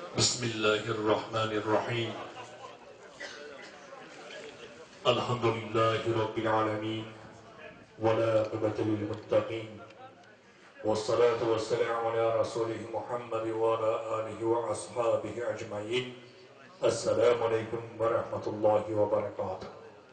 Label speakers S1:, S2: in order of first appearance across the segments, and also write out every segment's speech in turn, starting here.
S1: Bismillahirrahmanirrahim. Elhamdülillahi Rabbil alemin. Ve la akıbete lil muttaqin. Vessalatu vesselamu ala Resulih Muhammed ve ala alihi ve ashabihi ecmaîn. Esselamu aleyküm ve rahmetullahi ve berekatuhu.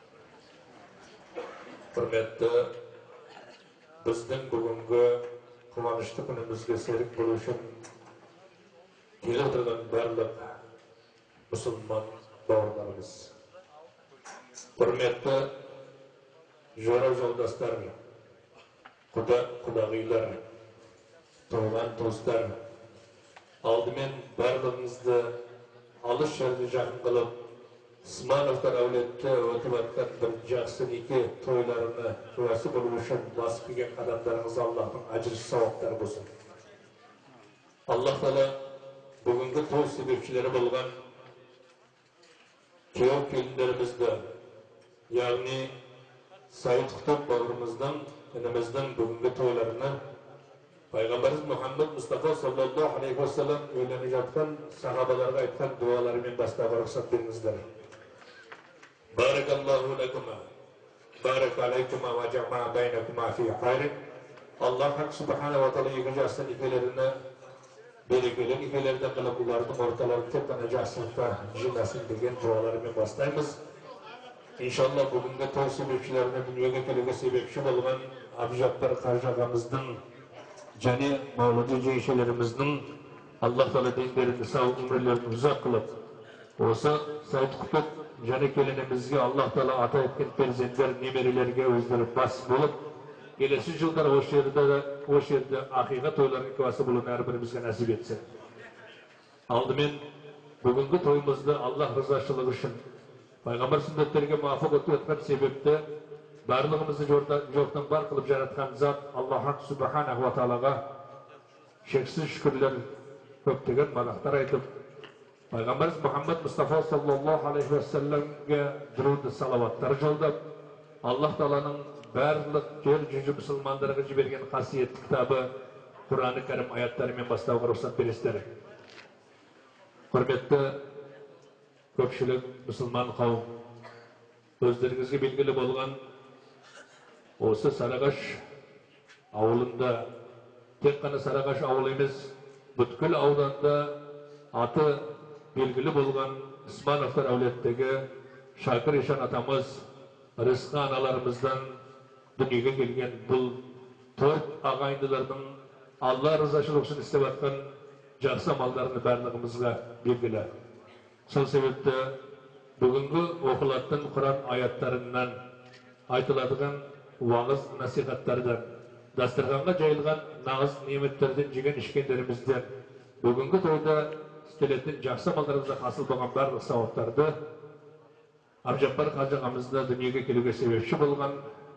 S1: Hürmetli bizden bugünkü kıvançlı günümüzge serik buluşun gelirdiğin barlık Müslüman bağırlarımız. Hürmetli jora yoldaşlar, kudagıylar, tuğan dostlar, aldımen barlığımızda alış şerdi жақын qılıp, Ismanovlar avletте ötüp atkan bir жақсы неке toylarını kuvası bulup üçün basıp kegen adamlarınız Allah'ın acırı savapları bulsun. Allah Teala bugünkü toy sebepçileri bulgan köyöv kelinlerimizde, yani Said Kutub bağrımızdan, enemizden bugünkü toylarını Peygamberimiz Muhammed Mustafa sallallahu aleyhi ve sellem öğlenip yatkan sahabalarga aytkan dualarымен başlaba ruhsat berinizler. Barakallahu lekuma, barak aleykuma ve cema'a beynekuma fi hayrin. Allah Hak Subhanahu wa Ta'ala yıkıcasın ifelerine, berekeli ifelerde kılıp ularının ortalarını tepkana cahsınlıkta cimmesin degen dualarымен başlayımız. İnşallah bugünkü toy sebepçilerine dünyaya kelege sebepçi olgan Abjapbar Kaji ağamızın және Mevludi ceyşelerimizin Allah Teala dinlerini sağ ömürlerini uzak kılıp, olsa Said Kutub және kelinimizge Allah Teala ata etken perzentler, nemerilerge özleri bas bulup, gelesi yıllar o şerde hakikat toyların kıvası bulun her birimizge nasip etsin. Aldımen bugünkü toyumuzda Allah rızaşılığı için Peygamber sünnetlerine muvaffak etken sebepte barlığımızı yoktan var kılıp yaratkan zat Allah Subhanahu wa Ta'alaga şeksiz şükürler köptegen malaklar aytıp Peygamberimiz Muhammed Mustafa sallallahu aleyhi ve sellem'e durud salavatları joldap Allah Ta'ala'nın barlık yer yüzü Müslümanlara jibergen hasiyetli kitabı Kur'an-ı Kerim ayatlarымен başlauga ruhsat berесіздер. Hürmetli köpçülük Müslüman kavim, özleringizge belgili bolgan осы Sarıgaş avulunda, tek qana Sarıgaş avul emes, бүткіл audanda atı belgili bolgan Ismanovlar avlettegi Şakir Eşan atamız, Rızkı analarımızdan dünyaya gelgen бұл to'rt ağayındılarının Allah rızашылық үшін istep atkan жақсы амалдарını barlığımızga belgili. Сол sebepte bugünkü okulatın Kur'an ayatlarından aytıladığın vağız nasihatlardan, dasturxonga jayılgan nağız nimetlerden jegen işkenlerimizden, bugünkü toyda isteletin жақсы амалдарımızda hasıl bolgan barlık savaptарды Abjapbar Kaji ağamızda dünyaya kelуге sebepçi bolgan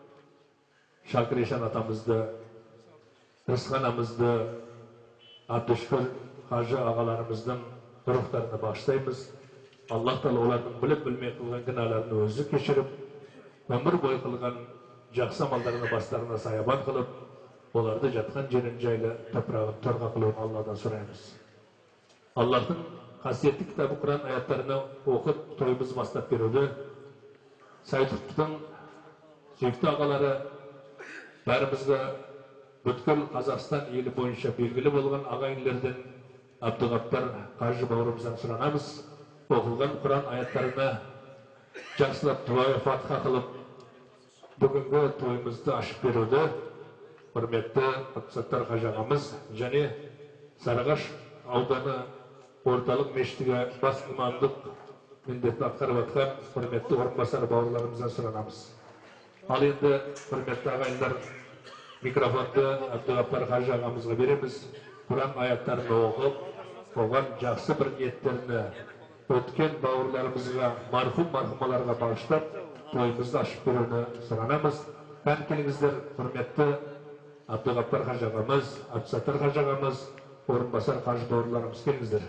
S1: Şakir Eşan atamızdı, Rızkı anamızdı, Abdüşkür Kaji ağalarımızdan ruhlarını bağışlayımız. Allah Teala onların bilip bilmey kılgan günahlarını özü keçirip, ömür boyu kılgan жақсы амалдарını başlarına sayaban kılıp, onlarda jatkan jerin jaylı toprağın torga kılığın Allah'dan sorayımız. Allah'ın hasiyetli kitabı Kur'an ayatlarını okup toyumuz başlap berudi. Said Kutub'un süykті ağaları bärimizge бүткіл Қазақстан eli boyunca belgili bolgan ağayınlardan Abdügappar Kaji bağrımızdan soranamız. Okulan Kur'an ayatlarına жақсылап duaya Fatiha kılıp bugünkü toyumuzda açıp berudi. Hürmetli Abdügappar Kaji ağamız және Sarıgaş audаны ortalık meştiге bas imamlık mendetini atkarıp atkan hürmetli orunbasar bağırlarımızdan soranamız. Al endi hürmetli ağayınlar mikrofonda Abdügappar Kaji ağamızga beremiz. Kur'an ayatlarını okup, olgan жақсы bir niyetlerini ötken bağırlarımızga, marhumalarga bağışlap, toyumuzda açıp berүүnü soranamız. Ben kelingizler hürmetli Abdügappar Kaji ağamız, Abdüsattar Kaji ağamız, orunbasar Kaji bağırlarımız kelingizler.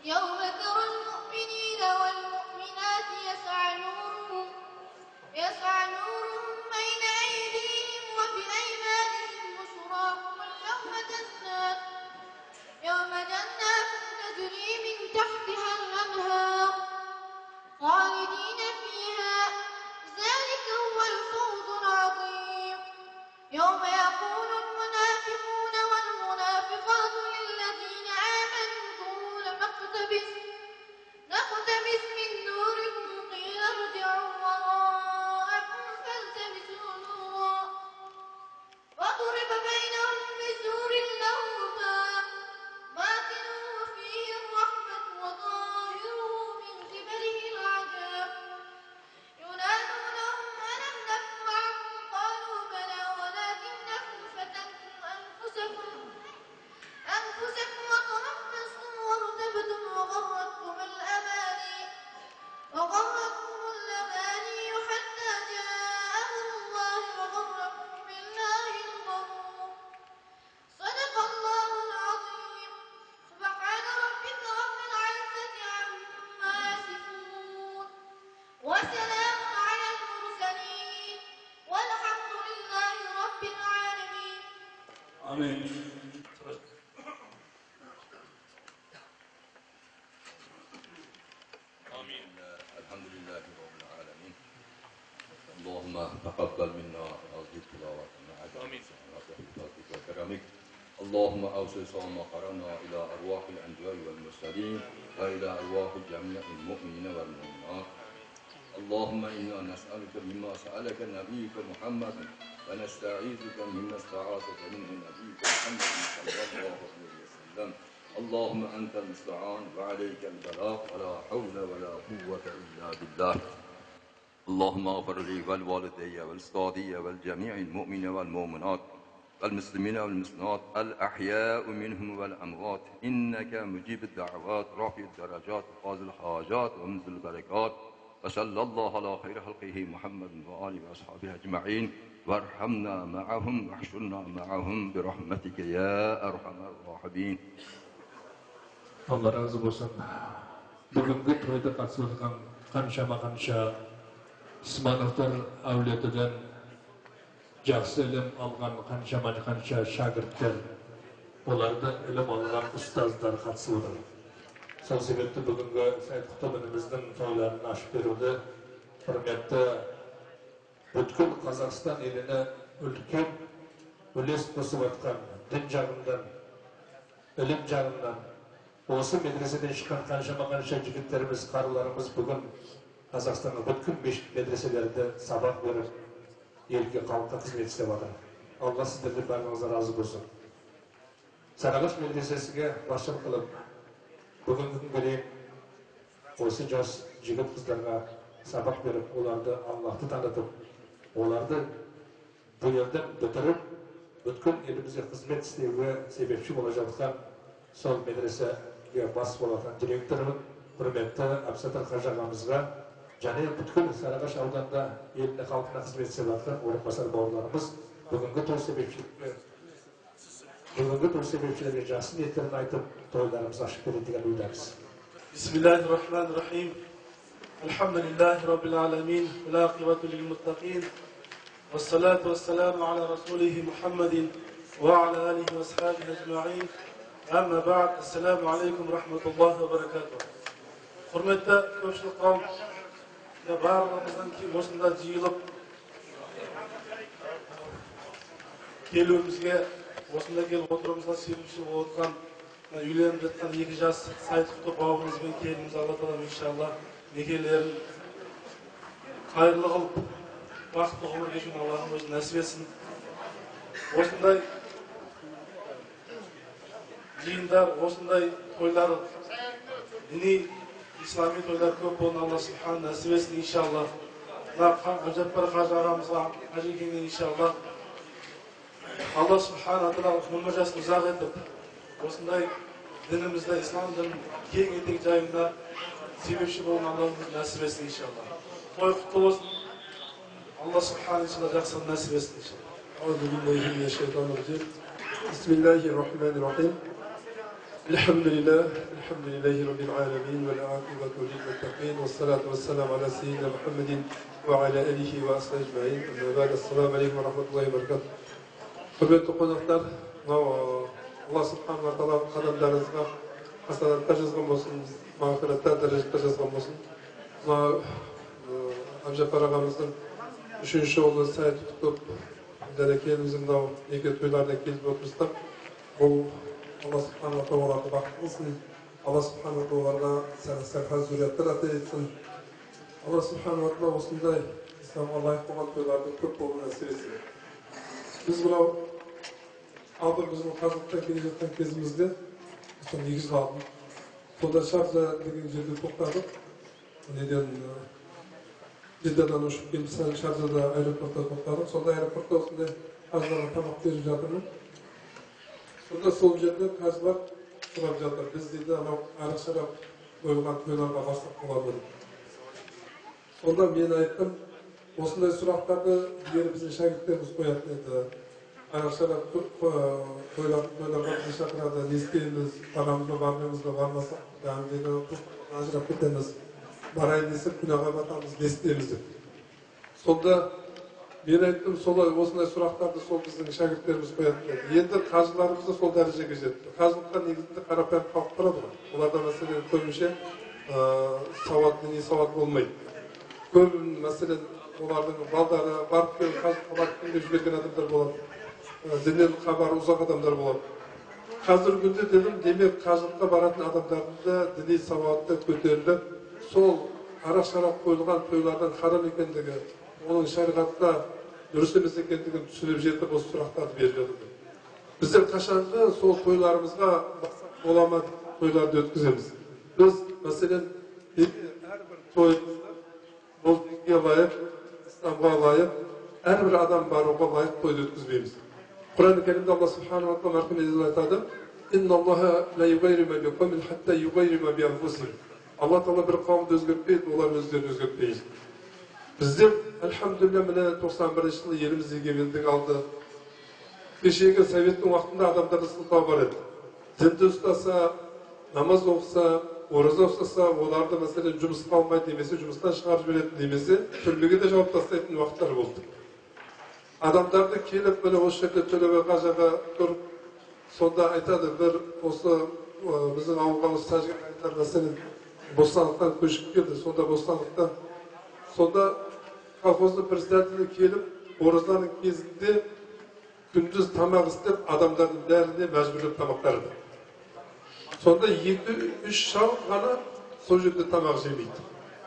S2: يوم ترى المؤمنين والمؤمنات يسعى نورهم بين أيديهم وبأيمانهم بشراكم يوم جنات تجري من تحتها الأنهار خالدين فيها ذلك هو الفوز العظيم يوم يقول المنافقون والمنافقات للذين آمنوا انظروا نقتبس من نوركم قيل ارجعوا وراءكم فالتمسوا نورا وضرب بينهم بسور له باب باطنه فيه الرحمة وظاهره من قبله العذاب ينادونهم ألم نكن معكم قالوا بلى ولكنكم فتنتم أنفسكم وتربصتم وارتبتم وغرتكم الأماني حتى جاء أمر الله وغركم بالله الغرور صدق الله العظيم سبحان ربك رب العزة عما يصفون وسلام على المرسلين والحمد لله رب العالمين
S3: آمين.
S4: الحمد لله رب العالمين. اللهم تقبل منا هذه التلاوة مع بفضلك وكرمك. اللهم أوصل ما قرأنا إلى أرواح الأنبياء والمرسلين وإلى أرواح جميع المؤمنين والمؤمنات. اللهم إنا نسألك مما سألك نبيك محمد ونستعيذك مما استعاذك منه نبيك محمد صلى الله عليه وسلم. اللهم أنت المستعان وعليك البلاغ ولا حول ولا قوة إلا بالله. اللهم اغفر لي والوالدي والأستاذي والجميع المؤمنين والمؤمنات والمسلمين والمسلمات الأحياء منهم والأموات إنك مجيب الدعوات رافع الدرجات قاضي الحاجات ومنزل البركات وصلى الله على خير خلقه محمد وآله وأصحابه أجمعين وارحمنا معهم واحشرنا معهم برحمتك يا أرحم الراحمين.
S1: Allah razı olsun. Bugünkü toyda katılgan kanşa Ismanovlar avliyatından жақсы ilim algan kanşa şagirdler, olarda ilim algan ustazlar katıldı. Сол себепті бүгінгі Сайт Құтыбынымыздың тойларын ашып беруді құрметті бүткіл Қазақстан еліне үлкен үлес қосып жатқан дін жағынан, ілім жағынан осы медреседен шыққан қанша жігіттеріміз, қарыларымыз бүгін Қазақстанның бүткіл мешіт медреселерінде сабақ беріп, елге халыққа қызмет істеп жатыр. Алла сіздерді бәріңізге разы болсын. Сарыағаш медресесіне басшылық қылып, бүгінгі күнге дейін осы жас жігіт қыздарға сабақ беріп, оларды Аллахты танытып, оларды бұл елден бітіріп, бүткіл елімізге қызмет істеуге себепші бола жатқан сол медресеге бас болатын директорымын, құрметті Әбсатар Қажы ағамызға және бүткіл Сарыағаш ауданында еліне халқына қызмет істеп жатқан орынбасар бауырларымыз бүгінгі той себепшілерге жақсы ниеттерін айтып, тойларымызды ашып береді деген ойдамыз.
S3: Bismillahirrahmanirrahim. Elhamdülillahi Rabbil alemin. Ve akıbatu lil muttaqin. Vessalatu vesselamu ala Resulihi Muhammedin ve ala alihi ve ashabihi ecma'in. Amma ba'd. Esselamu aleyküm rahmetullahi ve berekatuhu. Hürmetli köpçülük kavm, bарлығымыздан осында жиылып келуімізге, осында келіп отыруымызға себепші болып отырған үйленіп жатқан екі жас Сайт Құтып бауырымыз бен келініміз Алла Тағала иншалла некелерін қайырлы қылып, бақытты ғұмыр кешуін Аллахым өзі нәсіп етсін. Осындай жиындар, осындай тойлар, діни İslami toylar көп болын Алла Субхан нәсіп етсін иншалла. Әбжаппар Қажы ағамызға Қажы екенге иншалла. Алла Субхан аталар ғұмыр жасын ұзақ етіп, осындай дінімізді, ислам дінін кең етек жайында себепші болын Аллахымыз нәсіп етсін иншалла. Той құтты болсын. Алла Субхан иншалла жақсы нәсіп етсін иншалла.
S5: Bismillahirrahmanirrahim. الحمد لله رب العالمين والعاقبة للمتقين والصلاة والسلام على سيدنا محمد وعلى آله وأصحابه أجمعين. أما بعد السلام عليكم ورحمة الله وبركاته. Hürmetli konuklar, Allah subhanahu wa ta'ala kadamlarınızga hasanatlar yazgan olsun, mağfiretler derecede yazgan olsun. Amjapar ağamızın 3. oğlu sayı tutup derekeyimizin neke toylarına kelip otursak, bu Allah subhanahu wa ta'ala'ya bakılsın. Allah subhanahu wa ta'ala'ya serhan zürriyetler ata etsin. Allah subhanahu wa ta'ala olsunday İslam'a layık olan toylarda köp olun nasip etsin. Biz buna aldık bizim hazırlıktan gelecekten kezimizde son 2 aldım. Sonra Şarja degen jerde to'xtadik. Neden Jiddadan uçup kelip Şarjada aeroportda to'xtadik. Sonda aeroportda osonday hajlarga tamoq berip жатырмын. Sonda sol жерде hajlar сурап жатыр. Biz deydi anау арық-шарап қойылған тойларға барсақ болады деп. Sonda мен айттым, осындай сұрақтарды егер біздің шәкірттеріміз қоятын еді, арық-шарап тойларға біз шақырады, не істейміз, барамыз ба, бармаймыз ба, бармасақ, ажырап кетеміз, барайын десек күнәға батамыз, не істейміз деп. Сонда мен айттым, солай осындай сұрақтарды сол біздің шәкірттеріміз қоятын еді. Енді қажыларымыз да сол дәрежеге жетті. Қажылыққа негізінде қарапайым халық тұрады ғой. Оларда мәселен көбінше діни сауат болмайды. Көп мәселен олардың балдары барып келіп қажылыққа барып келіп жіберген адамдар болады. Діннен хабары ұзақ адамдар болады. Қазіргі күнде дедім, демек қажылыққа баратын адамдардың да діни сауаты көтеріліп, сол арақ-шарап қойылған тойлардан харам екендігі, оның шариғатта дұрыс емес екендігін түсініп жетіп осы сұрақтарды беріп жатыр. Біздер қашанғы сол тойларымызға бола ма тойларды өткіземіз. Біз мәселен әрбір тойымызда бұл дінге лайық, İslamға лайық, әрбір адам баруға лайық тойды өткізбейміз. Құран-ы Кәрімде Алла субханала ва тағала мархамет айтады: "Инналлаха ла юғайру ма биқаумин хатта юғайру ма бианфусихим." Алла Тағала бір қауымды өзгертпейді, олар өздерін өзгертпейді. Біздер әлхамдулилля міне 91 жылы еліміз егемендік алды. Кешегі советтің уақытында адамдарда сылтау бар еді. Дінді ұстаса, намаз оқыса, ораза ұстаса, оларды мәселен жұмысқа алмайды немесе жұмыстан шығарып жіберетін немесе түрмеге де жауап тастайтын уақыттар болды. Адамдарды келіп міне осы жерде төлебай қажаға тұрып, сонда айтады, бір осы біздің ауылға осы тәжік айтар мәселен Бостандықтан көшіп келді. Сонда колхоздың председателі келіп, оразаның кезінде күндіз тамақ істеп, адамдардың бәріне мәжбүрлеп тамақтарды. Сонда 2-3 шал ғана сол жерде тамақ жемейді.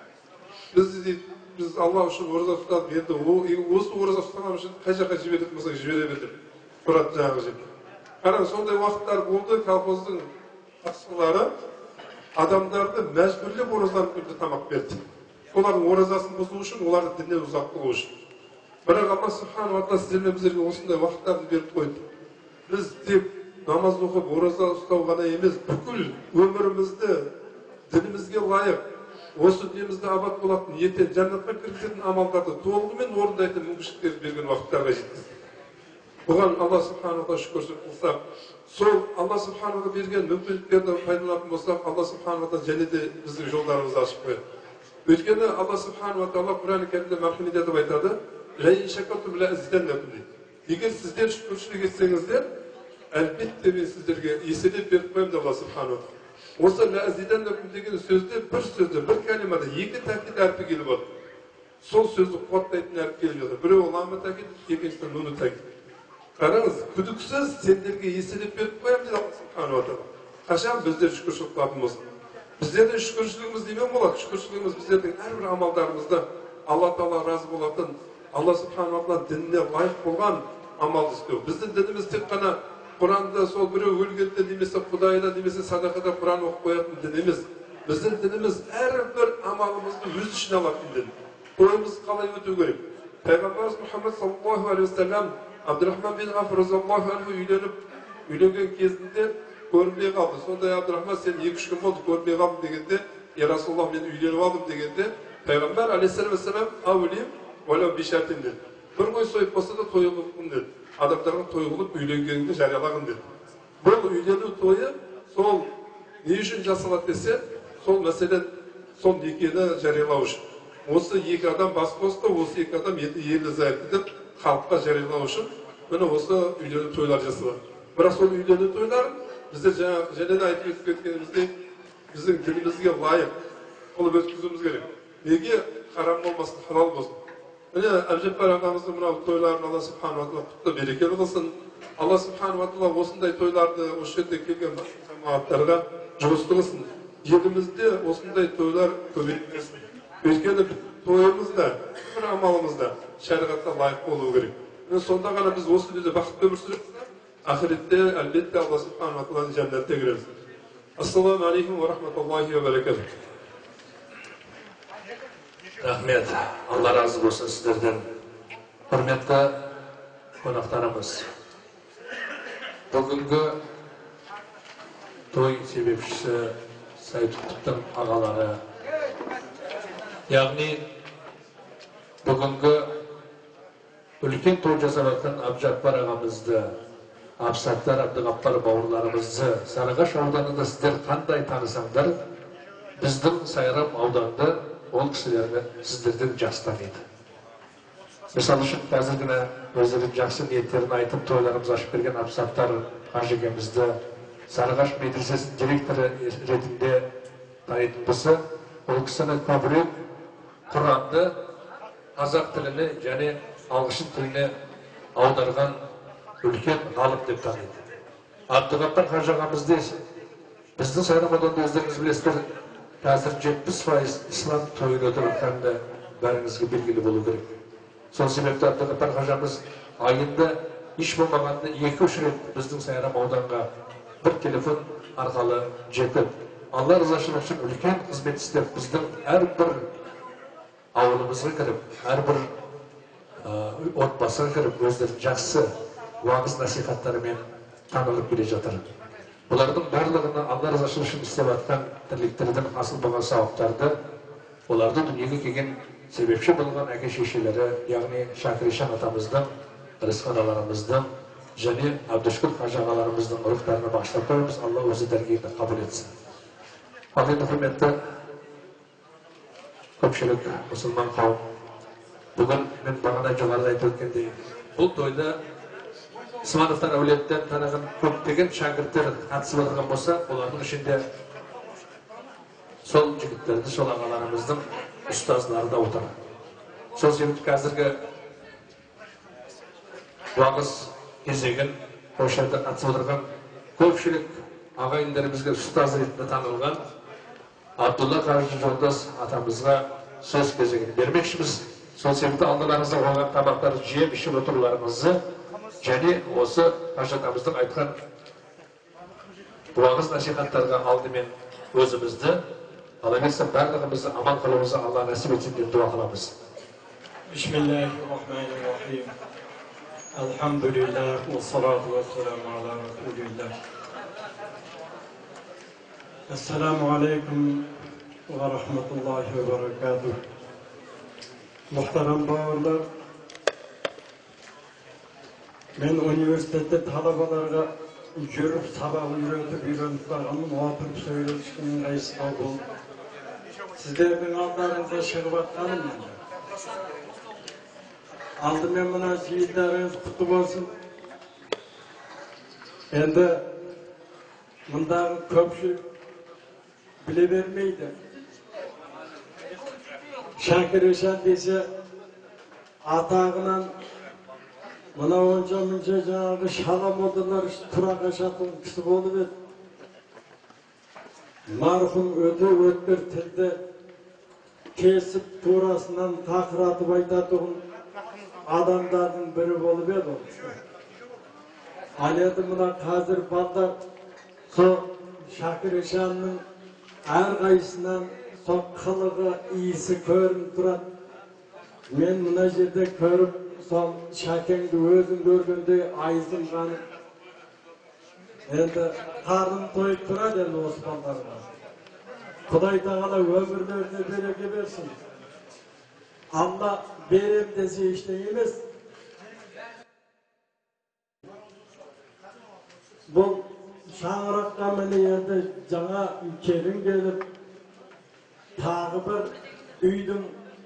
S5: Біз Алла үшін ораза ұстадық, енді осы ораза ұстаған үшін қай жаққа жіберетін болсақ жібере бердім. Тұрады жаңағы жерде. Қараң, сондай уақыттар болды, колхоздың басшылары адамдарды мәжбүрлеп оразаның күнде тамақ берді. Олардың оразасын бұзу үшін, оларды діннен ұзақ қылу үшін. Бірақ Алла субханала ва тағала сіздермен біздерге осындай уақыттарды беріп қойды. Біз тек намаз оқып, ораза ұстау ғана емес, бүкіл өмірімізді дінімізге лайық, осы дүниемізде абат болатын, ертең жәннатқа кіргізетін амалдарды толығымен орындайтын мүмкіншіліктерді берген уақыттарға жеткізді. Бұған Алла субханала ва тағала шүкіршілік қылсақ, сол Алла субханала ва тағала берген мүмкіндіктерді пайдаланатын болсақ, Алла субханала ва тағала және де біздің жолдарымызды ашып қояды. Өйткені Алла субханала ва тағала Құран-ы Кәрімде мархамет етіп айтады: егер сіздер шүкіршілік етсеңіздер, әлбетте мен сіздерге еселеп беріп қоямын деп Алла субханала ва тағала. Осы ләзидәннәкум деген сөзде бір сөзде, бір кәлимада 2 тәкид әрпі келіп отыр. Сол сөзді қуаттайтын әріп келіп жатыр. Біреуі ламы тәкид, екіншісі нуны тәкид. Қараңыз, күдіксіз сендерге еселеп беріп қоямын дейді Алла субханала ва тағала. Қашан біздер шүкіршілік қылатын болсақ. Біздердің шүкіршілігіміз немен болады? Шүкіршілігіміз біздердің әрбір амалдарымызда Алла Тағала разы болатын, Алла субханала ва тағала дініне лайық болған амал істеу. Біздің дініміз тек қана Құранда сол біреу өлгенде немесе Құдайда немесе садақада Құран оқып қоятын дін емес. Біздің дініміз әрбір амалымызды өз ішіне алатын дін. Тойымыз қалай өту керек? Пайғамбарымыз Мұхаммед саллаллаху алейхи ва саллям Абдурахман бин Аф разияллаху анху үйленген кезінде көрінбей қалды. Сондай Абдурахман, сен 2-3 күн болды көрінбей қалдым дегенде, я Расулаллах, мен үйленіп алдым дегенде, Пайғамбар алейхиссалам аулим ойлау бишартин деді. Бір қой сойып болса да той қылып деді. Адамдарға той қылып үйленгеніңді жариялағын деді. Бұл үйлену тойы Sol ne үшін жасалады десе, сол мәселе сол некені жариялау үшін. Осы екі адам бас қосты, осы екі адам енді ерлі зайыпты деп халыққа жариялау үшін міне осы үйлену тойлар жасалады. Бірақ сол үйлену тойларын бізде және де айтып өтіп кеткеніміздей біздің дінімізге лайық қылып өткізуіміз керек. Неге харам болмасын, халал болсын. Міне Әбжаппар ағамыздың мынау тойларын Алла субхanahu ва тағала құтты берекелі қылсын. Алла субхanahu ва тағала осындай тойларды осы жерде келген жамағаттарға жұмысты қылсын. Елімізде осындай тойлар көбеймесін. Өйткені тойымыз да, бір амалымыз да шариғатқа лайық болуы керек. Сонда ғана біз осы дүниеде бақытты өмір сүреміз. Ақиретте әлбетте Алла субхanahu ва тағаланың жәннатына кіреміз. Ассаламу алейкум ва рахматуллахи ва баракатух.
S1: Рахмет. Алла разы болсын сіздерден. Құрметті қонақтарымыз. Бүгінгі той себепшісі Сайтұқтың ағалары. Яғни бүгінгі үлкен той жасап жатқан Әбжаппар ағамызды, Абсаттар Әбдіғаппар бауырларымызды Сарыағаш ауданында сіздер қандай танысаңдар, біздің Сайрам ауданында ол кісілерді сіздерден жақсы таниды. Мысалы үшін қазіргіні өздерінің жақсы ниеттерін айтып тойларымыз ашып берген Абсаттар қажекемізді Сарыағаш медресесінің директоры ретінде танитын болса, ол кісіні көбірек Құранды қазақ тіліне және ағылшын тіліне аударған үлкен ғалым деп таниды. Әбдіғаппар қажы ағамызды біздің Сайрам ауданында өздеріңіз білесіздер, қазір 70% ислам тойын өтіп жатқаны бәріңізге белгілі болу керек. Сол себепті Әбдіғаппар қажамыз айында еш болмағанда 2-3 рет біздің Сайрам ауданға бір телефон арқылы жетіп, Алла ризашылығы үшін үлкен қызмет істеп, біздің әрбір ауылымызға кіріп, әрбір отбасыға кіріп, өздерінің жақсы уағыз насихаттарымен танылып келе жатыр. Бұлардың барлығына Алла ризашылығы үшін істеп жатқан тірліктерден асыл болған сауаптарды, оларды дүниеге келген себепші болған әке-шешелері, яғни Шакиришан атамыздың, Рысқан аларымыздың және Әбдішкүл қажы ағаларымыздың ұрықтарына бағыштап қоймыз. Алла өзі дәргейді қабыл етсін. Ал енді құрметті көпшілік мұсылман қауым, бүгін мен бағана жоғарыда айтып өткендей, бұл тойда Смановтар әулеттен таныған көптеген шәкірттер қатысып отырған болса, олардың ішінде сол жігіттерді, сол ағаларымыздың ұстазлары да отыр. Сол себепті қазіргі уағыз кезегін осы жерде қатысып отырған көпшілік ағайындарымызға ұстаз ретінде танылған Абдулла Қажы Жолдас атамызға сөз кезегін бермекшіміз. Сол себепті алдыларыңызда қойған табақтарды жеп ішіп отыруларыңызды және осы Қажы атамыздың айтқан уағыз насихаттарға алдымен өзімізді, ала келсе барлығымызды аман қылуымызды Алла нәсіп етсін деп дуа қыламыз.
S6: Bismillahirrahmanirrahim. Elhamdülillah ve salatu ve selamu ala Resulillah. Esselamu aleyküm ve rahmetullahi ve berekatuhu. Muhterem bağırlar, ben üniversitede talabalarga yürüp sabahı öğretip bağımın oturup söyleşkinin kayısına oldu. Sizlerden aldığınızda çıkıp atkanım mı? Aldım ben buna şehitleriniz kutlu olsun. Endi bundan köpçü bile vermeydi. Şakirişan dese atağından buna onca münce canı şalam oldular, turak aşatın kişi olup et. Marhum ötür tilde kesip turasından takıratıp aytadığın adamların biri olup ed. Aledi buna hazır ballar so Şakirişan'ın her kayısından so kılığı iyisi körün duran. Men buna jerde körüp so Şakir'di özüm görgünde ayızım kanı. Endi karnım toyup turad endi Osmanlarga. Kuday Teala ömürlerine bereke versin. Allah berem dese işte emez. Bu шаңыраққа міне енді жаңа келін келіп, тағы бір үйдің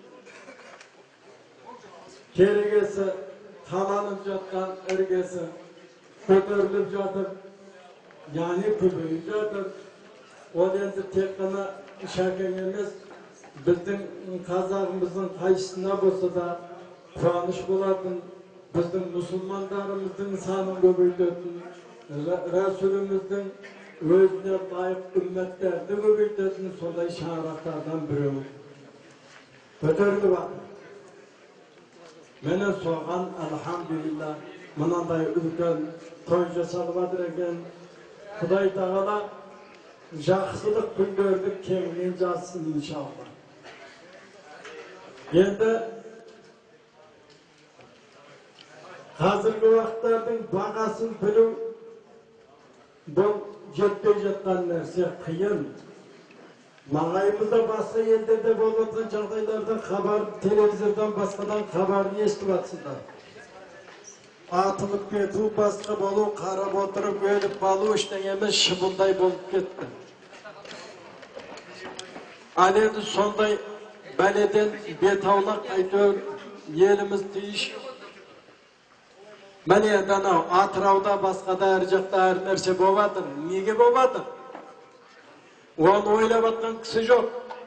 S6: керегесі, қаланып жатқан іргесі көтеріліп жатыр, яғни көбейіп жатыр. Ол енді тек қана Шәкең емес, біздің қазағымыздың қайсысына болса да қуаныш болатын, біздің мұсылмандарымыздың санын көбейтетін, Рәсуліміздің өзіне лайық үмметтерді көбейтетін сондай шаңырақтардан біреу көтеріліп жатыр. Мені соған алхамдулилла мынандай үлкен той жасалып жатыр екен. Құдай тағала жақсылық күндерді кеңінен жазсын иншалла. Енді қазіргі уақыттардың бағасын білу бұл жетпей жатқан нәрсе қиын. Маңайымызда басқа елдерде болып жатқан жағдайлардан хабар, телевизордан басқадан хабарын естіп жатсыздар. Атылып кету, басқа болу, қарап отырып өліп қалу ештеңе емес, шыбындай болып кетті. Ал енді сондай бәледен бет аулақ әйтеуір еліміз тиіш. Міне енді анау Атырауда басқада әр жақта әр нәрсе болып жатыр. Неге болып жатыр? Оны ойлап жатқан кісі жоқ.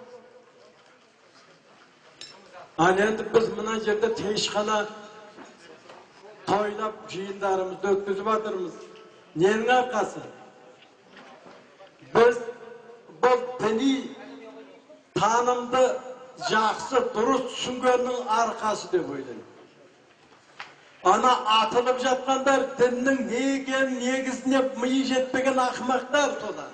S6: Ал енді біз мына жерде тейшхана тойлап жиындарымызды өткізіп жатырмыз. Ненің арқасы? Біз бұл діни танымды жақсы, дұрыс түсінгеннің арқасы деп ойлаймын. Ана атылып жатқандар діннің не екенін негізіне миы жетпеген ақымақтар солар.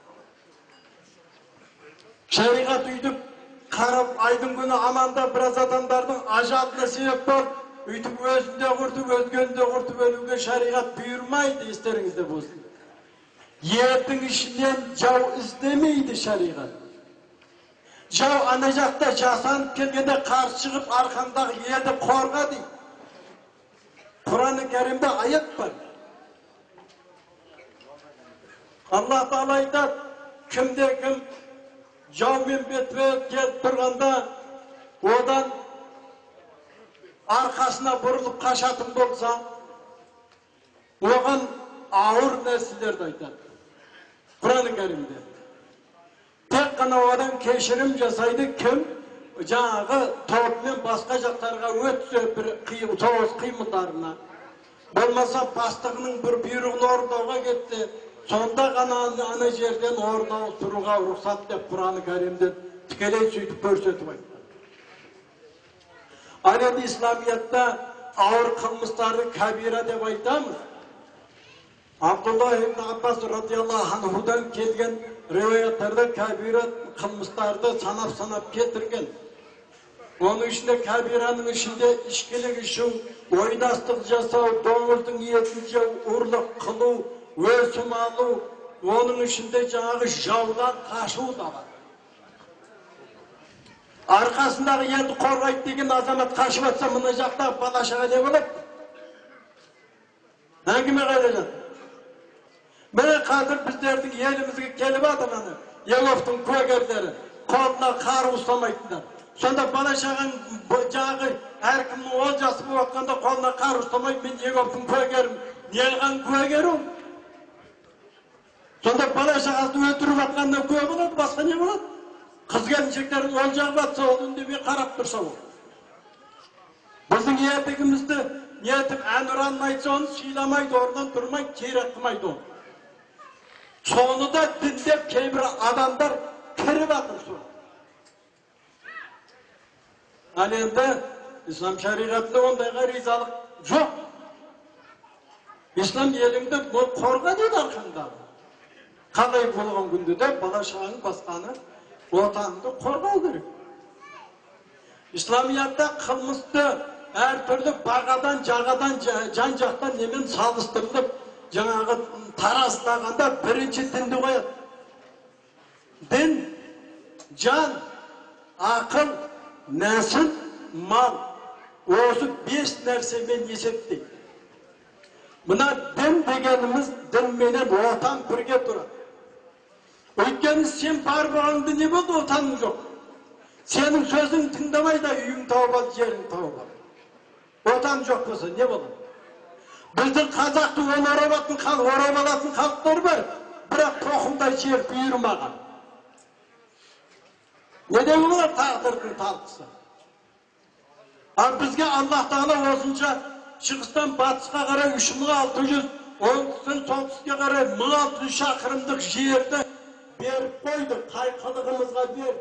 S6: Шариғат үйді қарап айдың күні аманда біраз адамдардың ажалына себеп болып, үйтіп өзінде құртып, өзгенде құртып өлуге шариғат бұйырмайды, естеріңізде болсын. Ердің ішінен жау іздемейді шариғат. Жау ана жақта жасанып келгенде қарсы шығып арқандағы елді қорға дейді. Құран-ы Кәрімде аят бар. Аллах Тағала айтады, кімде-кім жаумен бетпе-бет келіп тұрғанда, одан арқасына бұрылып қашатын болса, оған ауыр нәрселерді айтады. Құран-ы Кәрімде. Тек қана одан кешірім жасайды кім? Жаңағы тобымен басқа жақтарға өтсе бір соғыс қимылдарына. Болмаса бастығының бір бұйрығын орындауға кетті. Сонда ғана ана жерден орын ауыстыруға рұқсат деп Құран-ы Кәрімде тікелей сөйтіп көрсетіп айтты. Ал енді исламиятта ауыр қылмыстарды кабира деп айтамыз. Абдулла ибн Аббас радиаллаху анхудан келген риуаяттарда кабира қылмыстарды санап кетірген. Оның ішінде кабираның ішінде ішкілік ішу, ойдастық жасау, доңыздың етін жеу, ұрлық қылу, өсім алу, оның ішінде жаңағы жаудан қашу да бар. Арқасындағы елді қорғайды деген азамат қашып атса, мына жақта бала-шаға не болады? Әңгіме қайда жатыр? Міне қазір біздердің елімізге келіп адаманы, Еловтың куәгерлері, қолына қару ұстамайтындар. Сонда бала-шағаң жаңағы әркімнің олжасы болып жатқанда қолына қару ұстамайды, мен Еловтың куәгерім. Неған куәгерім? Сонда бала-шағасын өлтіріп жатқаннан куә болады, басқа не болады? Қыз-келіншектердің олжағы батса, ол үндемей қарап тұрса ол. Біздің етігімізді не етіп әнұранын айтса, оны сыйламайды, орнынан тұрмайды, керек қылмайды оны. Соны да діндеп кейбір адамдар кіріп атыр соны. Ал енді ислам шариғатында ондайға ризалық жоқ. Ислам еліңді қорға дейді арқаңдағы. Қалай болған күнде де бала-шағаң басқаны отанды қорғау керек. Исламиятта қылмысты әртүрлі бағадан, жағадан, жан-жақтан немен салыстырылып, жаңағы таразылағанда бірінші дінді қояды. Дін, жан, ақыл, нәсіл, мал. Осы 5 нәрсемен есептейді. Buna din degenimiz din menen otan birge duradi. Öykeni sen bar bolganda ne boldu, otaning yok. Senin sözün tindamay da uyuң taup al, jerin taup al. Otan yok bolsa ne boladi? Bizdin Kazakты orab alатын halklar var. Biroq to'qimday yer buyurmagan. Neden bular taqdirdin talqısı? Al bizge Allah Taala osuncha Çıgıstan batışqa qaray 3600, oңтүстен солтүстікке қарай 1600 шақырымдық жерді беріп қойды, қайқылығымызға беріп.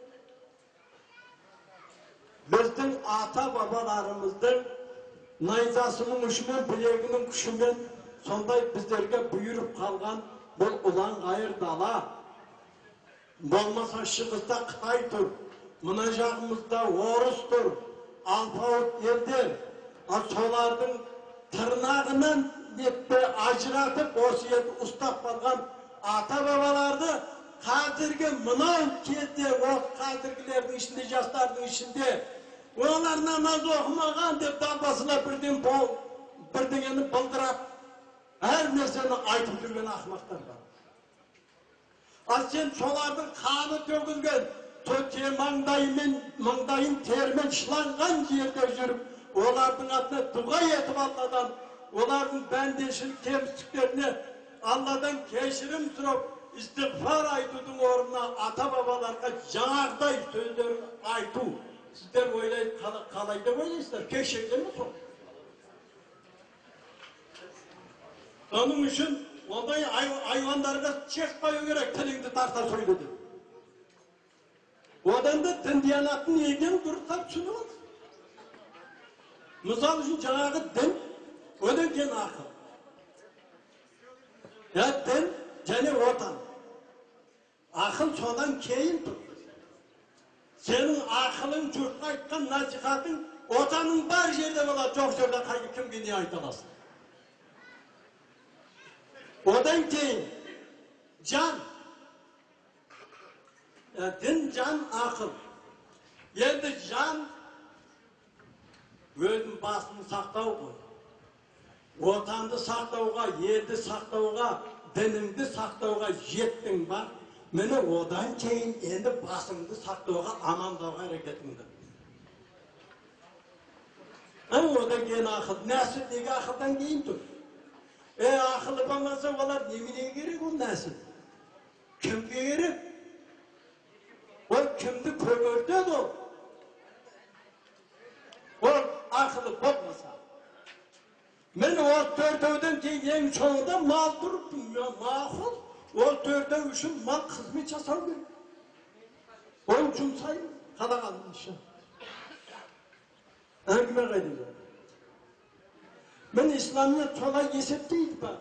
S6: Біздің ата-бабаларымыздың найзасының ұшымен, білегінің күшімен сондай біздерге бұйырып қалған бұл ұлан қайыр дала. Болмаса шығыста Қытай тұр, мына жағымызда орыс тұр, алпауыт елдер. Солардың tırnağından ajratып, осы yerді ұстап қалған ата-бабаларды қазіргі мынау кезде, қазіргілердің ішінде, жастардың ішінде олар намаз оқымаған деп далбасына бірдеңені былдырап, әр нәрсені айтып жүрген ақымақтар бар. Ал сен солардың қаны төгілген, маңдайын термен шыланған жерде жүріп, олардың атына дұға етіп Алладан, олардың бәндешілік кемістіктеріне Алладан кешірім сұрап, истигфар айтудың орнына ата-бабаларға жаңағыдай сөздер айту. Сіздер қалай деп ойлайсыздар? Кешірді ме сол? Соның үшін ондай айуандарға чек қою керек, тіліңді тарта сөйледі. Одан да дін диянатын еген дұрыстап түсініп отыр. Misal үшін жаңағы дін, одан кейін ақыл. Дін және отан. Ақыл содан кейін тұр. Сенің ақылың, жұртқа айтқан насихатың, отаның бар жерде болады, жоқ жерде кімге не айта аласың. Одан кейін жан. Дін, жан, ақыл. Енді жан өзінің басын сақтау ғой. Отанды сақтауға, елді сақтауға, дініңді сақтауға жеттің ба? Мені одан кейін енді басыңды сақтауға, амандауға әрекетіңді. Одан кейін ақыл. Нәсіл неге ақылдан кейін тұр? Ақылы болмаса олар немене керек ол нәсіл? Кімге керек? Ол кімді көгертеді ол? Ол ақылы болмаса. Мен ол төртеуден кейін ең соңында мал тұрыппын. Мақұл, ол төртеу үшін мал қызмет жасау керек. Ол жұмсайын, қалағанын үшін. Әңгіме қайда. Мен исламия солай есептейді ба?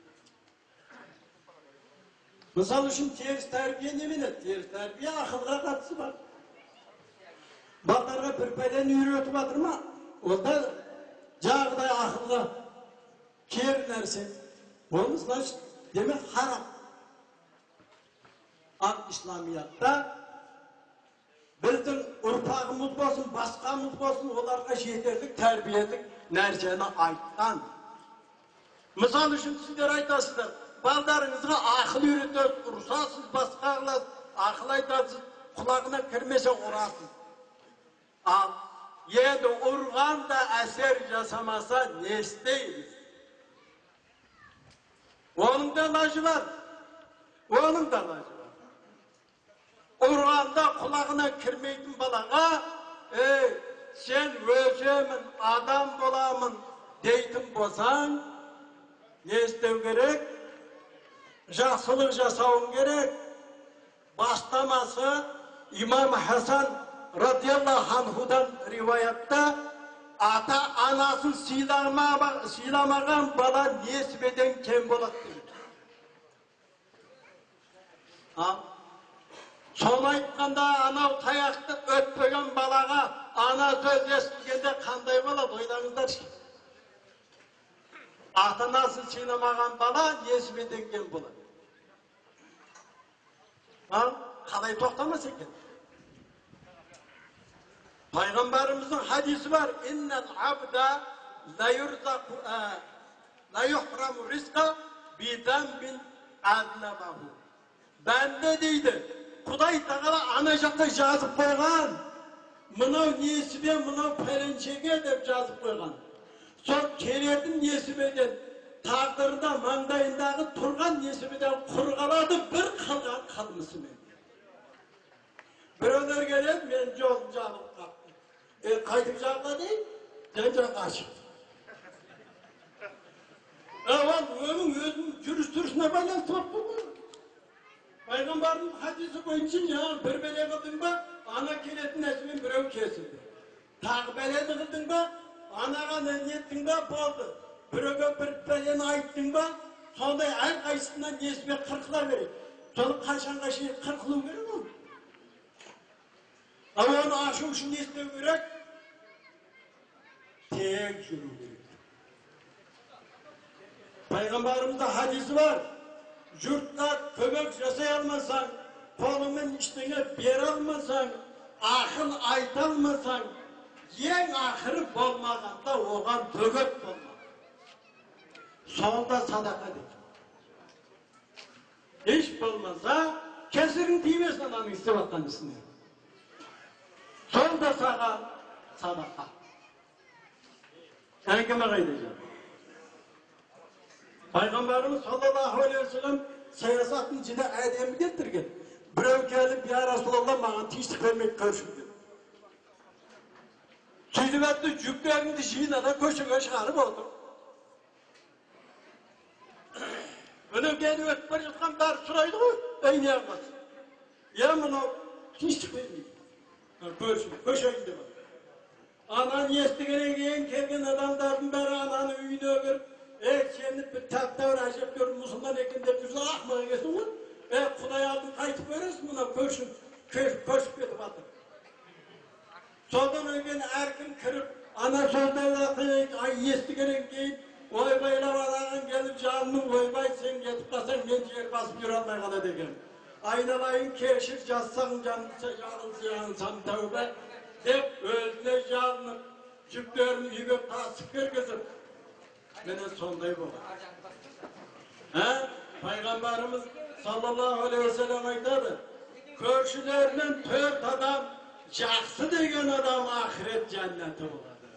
S6: Мысал үшін теріс тәрбие немене? Теріс тәрбие ақылға қатысы бар. Балдарға бір пәлені үйретіп атыр ма? Онда жағдай ақылға кер нәрсе. Оны, значит, демек харам. Ал исламиятта біздің ұрпағымыз болсын, басқамыз болсын, оларға жетерлік тәрбиелік нәрсені айтқан. Мысал үшін сіздер айтасыздар, балдарыңызға ақыл үйретесіз, ұрсасыз, басқа қыласыз, ақыл айтасыз, құлағына кірмесе ұрасыз. Ал енді ұрған да әсер жасамаса не істейміз? Оның да лажы бар. Оның да лажы бар. Ұрғанда құлағына кірмейтін балаға, сен өсемін, адам боламын дейтін болсаң, не істеу керек? Жақсылық жасауың керек. Бастамасы İmam Hasan radıyallahu anhudan rivayette ata-anasını siylamagan bala nesbeden kem bolat deydi. Son aytqanda anau tayaqты ötpögen balaga ana söz eskigende kanday bolat oylаңыздар. Ата-анасын сыйламаған бала несібеден kem bolat. Қалай тоқтамас екен? Peygamberimizin hadisi var. İnnel abda la yurzaqu La yuhramu rizqa bidembin adlebahu. Ben de deydi. Kuday Teala ana jakta yazıp koygan. Mınav nesibe, mınav perençege dep yazıp koygan. Son keredin nesibeden, taqdırda mangdayındağı turgan nesibeden kurgaladı bir kılgan kalmışım. Birovlar gelip men jol jabıp kaptım. Kaytıp jabla değil, janca kaçıp. Onun özünün jürüstürüsüne baylanıp bu. Peygamberin hadisi boyunca ya bir bele kıldın ba, ana keretin esmin birov kesildi. Taq bele kıldın ba, anaga niyettin ba boldu. Birove bir beleni ayttın ba, sonday her kaysından nesime kırkılar verir. Sonu kaçan şey kırkılığı verir mi? Ama onu aşık için nesime vererek, tek jürü verir. Peygamberimizde hadisi var. Yurtlar kömek yaşayalmasan, kolumun üstüne bir almasan, ahıl aytalmasan, yen ahırı olmaganda oğan tögöt olmaz. Sonunda sadaka değil. Hiç olmazsa kesirin tiymesin ananın istevattan üstüne. Sonunda sadaka. Ben kime kaydedeceğim? Peygamberimiz sallallahu aleyhi ve sellem siyasatın içinde ademi getirgen. Birov gelip ya Resulallah bana tiştik vermek karşımdı. Süzüvetli cüblerini dişiğine de köşeye çıkarıp oldu. Önüm gelip ötüp çıkan dar sıraydı o, eyni yapmaz. Ya bunu tiştik vermek. Köşeye gidip oldu. Anan yestigene gelgen adamların beri ananı üyüne ögür. Kendini bir tapta uğraşıp gör, Müslüman ekinde düzü ahmağa gelsin mi? Kuday aldın kayıtıp verirsin buna, köşüp yedip atır. Sondan ögen erkin kırıp, ana sözlerle ay yestigene geyip, oy baylar adağın gelip canını oy bay sen getip kasan, ben ciğer basıp yürüyenler kadar degen. Aynalayın keşif yazsan yansan tövbe, hep özüne canını, cüplerini yiyip tasıp kırgızıp, bana sondayı bu. Peygamberimiz sallallahu aleyhi ve sellem aytadı. Körşülerinden 4 adam, jaksı degen adam ahiret cenneti oladır.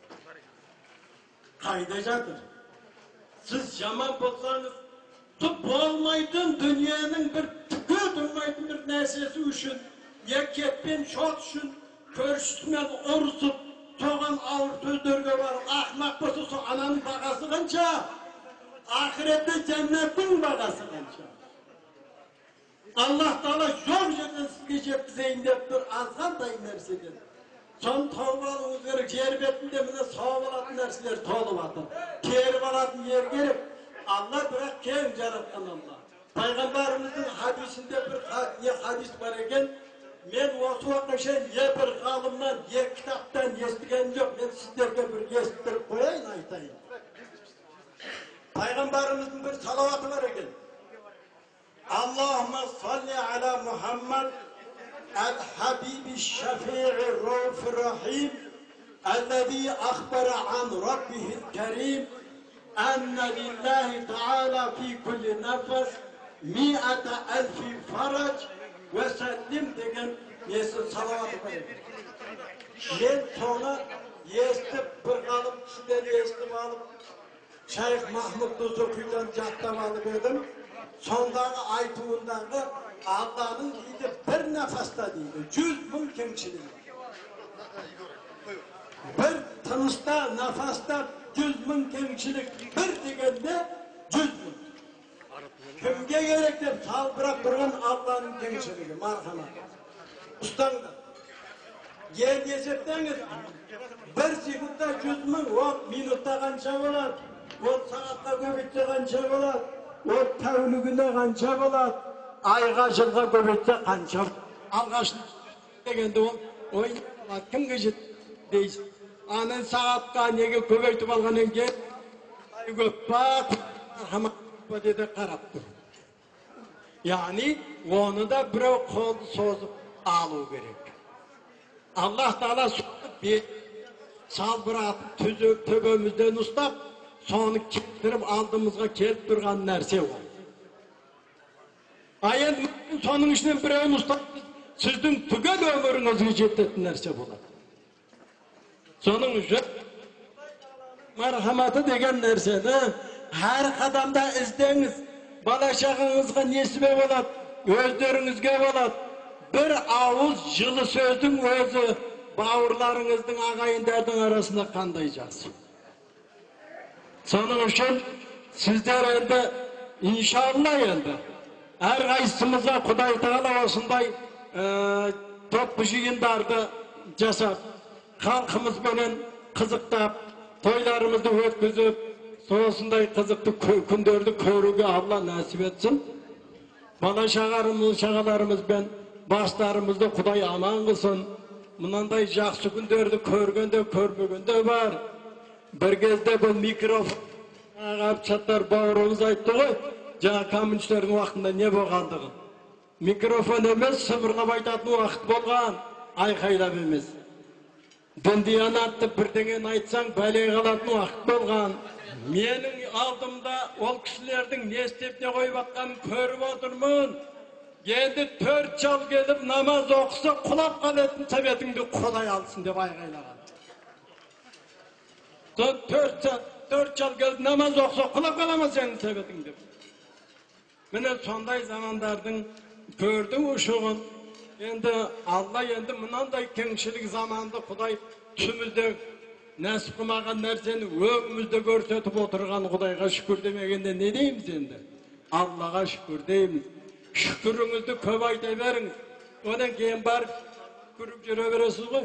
S6: Kaydacadır. Siz yaman bolsanız, tup olmaydın dünyanın bir tıkı durmaydın bir nersesi üçün, yeketben şot üçün, körşüsünden orusup, soğan ağır sözlerge var, ahmak bozusu ananın bagası kança, ahirette cennetin bagası kança. Allah Teala yok yerden sizge jetkizeyin dep bir azgandayı nerseden. Son tolvalığınız gerek, yer betinde mine sağvalatın nersiler toluvatın. Keri valatın yer gerek, Allah bırak kim yarattan Allah. Peygamberimizin hadisinde bir hadis var eken, men osu vakışen ye bir kalımdan, ye kitaptan yestigen yok. Ben sizlerge bir yestirip koyayın aytayın. Peygamberimizin bir salavatı var eken. Allahümme salli ala Muhammed el-Habibi şefi'i Rauf Rahim ellezî akhbara an Rabbihil Kerim enne lillahi teâlâ fî kulli nefes mi'ate elfi farac ve sellim degen yesin salavatı var. Men sonra yestip bir kalıp sizleri yestip alıp Şeyh Mahmud Duzukuy'dan jattam alıp edim. Sondağı aytuğundağı Allah'ın deydi bir nefeste deydi. 100.000 kemçilik. Bir tınısta, nefeste 100.000 kemçilik. Bir degende 100.000. Kimge gerek de sal bırak durgan Allah'ın kemçiliği, marhamat. Ustanlar. Yer yesetteniz, bir sekundda 100.000, o minutta kança bolar, o saatta köbütçe kança bolar, o tevlügüne kança bolar, ayga жылga köbütçe kança bolar. Algaçlı degende o kim geçit deysiz. Anan saatka nege köbeytip alganen ke, ay köp bak, marhamat dedi karap dur. Yani onu da birov kol sozup alığı gerek. Allah Teala bir sal bırakıp tüzüp töbemizden ustap sonu keltirip aldığımızga kelip durgan nerse var. Endi sonun içinden bireyin usta sizin tügel ömrünüzü jeteten nerse bolar. Sonun üçün marhamatı degen nerseni her kadamda izdeňiz. Bala şagıňyzga nesime bolat, özleriňizge bolat. Bir ağız жылы sözdün özü bawurlaryňyzdyn agaýyndaryň arasynda kanday jasy. Sonun üçün sizler endi inşallah endi her gaýsymyzga Hudaý Taala osunday toplu jyýyndardy jasap, halkymyz bilen kızıktap, toylarımızı ötküzüp, soğusunday kızıklı kündörді körüge Allah nasip etsin. Bana şağalarımız ben başlarımızda Hudaý aman kılsın. Mınanday жақсы kündörді körgende, körmegende var. Bir gezde bu mikrofon ağap çatlar bağırımız aytdı goy. Jağa komünistlerin vaxtında ne bolgandygyn. Mikrofon emes, sıvırlap aytatyn wagt bolgan, aykaylap emes. Dindiyanatты birden aytsaň bäle galatyn wagt bolgan. Menin aldımda ol kişilerden ne istep ne koyup atkanını körüp oturmun. Endi 4 yıl gelip namaz okusa kulak kaletin sebetini Hudaý alsın dep aygaylagan. 4 yıl gelip namaz okusa kulak kalamaz senin sebetini dep. Mine sonday zamanlardan gördüm uşuğun. Endi Allah endi mınanday kengçilik zamanında Hudaý tümüzde nasip kılmagan nerseni öňümüzde görsetip oturgan Hudaýga şükür demegende ne deyimiz endi? Allah'a şükür deyimiz. Şükürüňizdi köp ayta beriň. Odan keyin barıp kürüp jüre beresiz goý.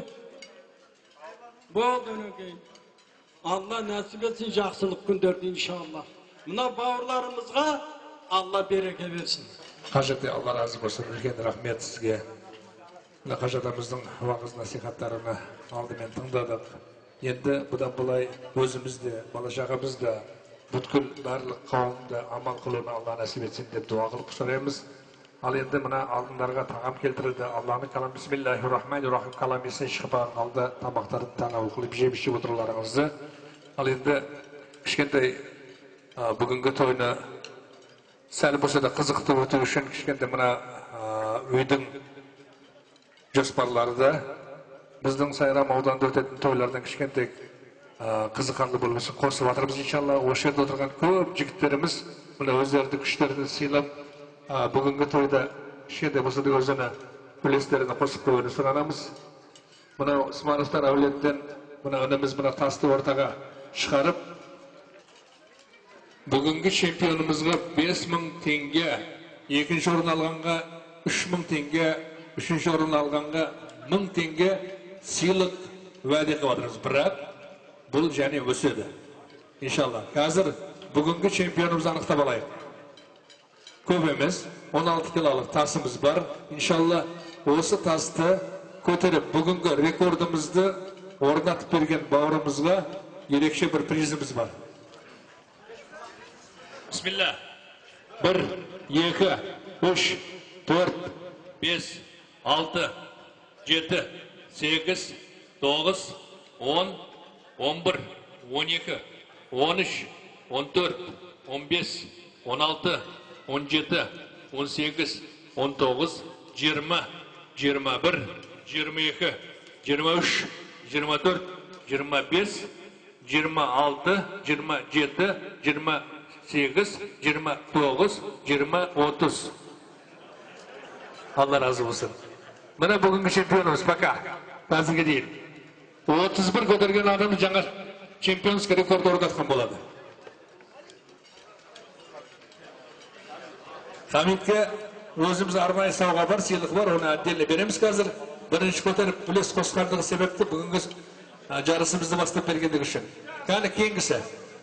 S6: Boldy odan keyin. Allah nasip etsin jaksylyk gündördi inşallah. Muna bawurlarymyzga Allah bereke bersin.
S1: Hajat Allah razı olsun. Ulken rahmet sizge. Muna Hajatymyzdyn wagys nasihatlaryny aldymen tyňdadyk. Endi budan bulay özümüzde, bala-şagymyzda, butkul barlyk kawmda amal kılууну Allah nasip etsin dep dua kılıp soraýmyz. Al endi muna aldynlarga taam keltirildi. Allah'ın kalam Bismillahirrahmanirrahim kalam esen şypar aldı tamaktary tanawul kılıp jep-içip oturularyňyzdy. Al endi kişkentey bugünkü toyna sal bolsa da kızykty ötüş üçin kişkentey muna öýdüň josparlary da bizden Sayram awdanda öteten toylardan kişkentey kızıkanlı bolmasyn koşup atyrmyz inşallah. O şerde oturgan köp jigitlerimiz muna özlerdi güçlerini silap bugünkü toyda şerde bolsa da özüne bileslerini koşup koýuny suranamyz. Muna Usmanovlar awletden muna önemiz muna tasty ortaga çıkarıp bugünkü çempionumuzga 5000 tenge, ikinci orun alganga 3000 tenge, üçüncü orun alganga 1000 tenge silik vade kıladınız. Bırak, bu jani ösedi. İnşallah. Hazır bugünkü çempionumuzu anıqtab alayık. Köp emes, 16 kilolik tasımız var. İnşallah osu tasты köterip bugünkü rekordumuzdu ornatıp bergen bawrymyzga erekçe bir prizimiz var. Bismillah. 1, 2, 3, 4, 5, 6, 7, 8, 9, 10, 11, 12, 13, 14, 15, 16, 17, 18, 19, 20, 21, 22, 23, 24, 25, 26, 27, 28, 29, 20, 30. Allah razı olsun. Mına bugünkü çempionumuz baka. Bazıge değil. 31 kötergen adam жаңа чемпионский рекорд орнатқан болады. Хамитке өзіміз арнайы сауға бар, сыйлық бар, оны отдельно береміз қазір. Бірінші көтеріп үлес қосқандығы себепті бүгінгі жарысымызды бастап бергендігі үшін. Кәні кейінгісі.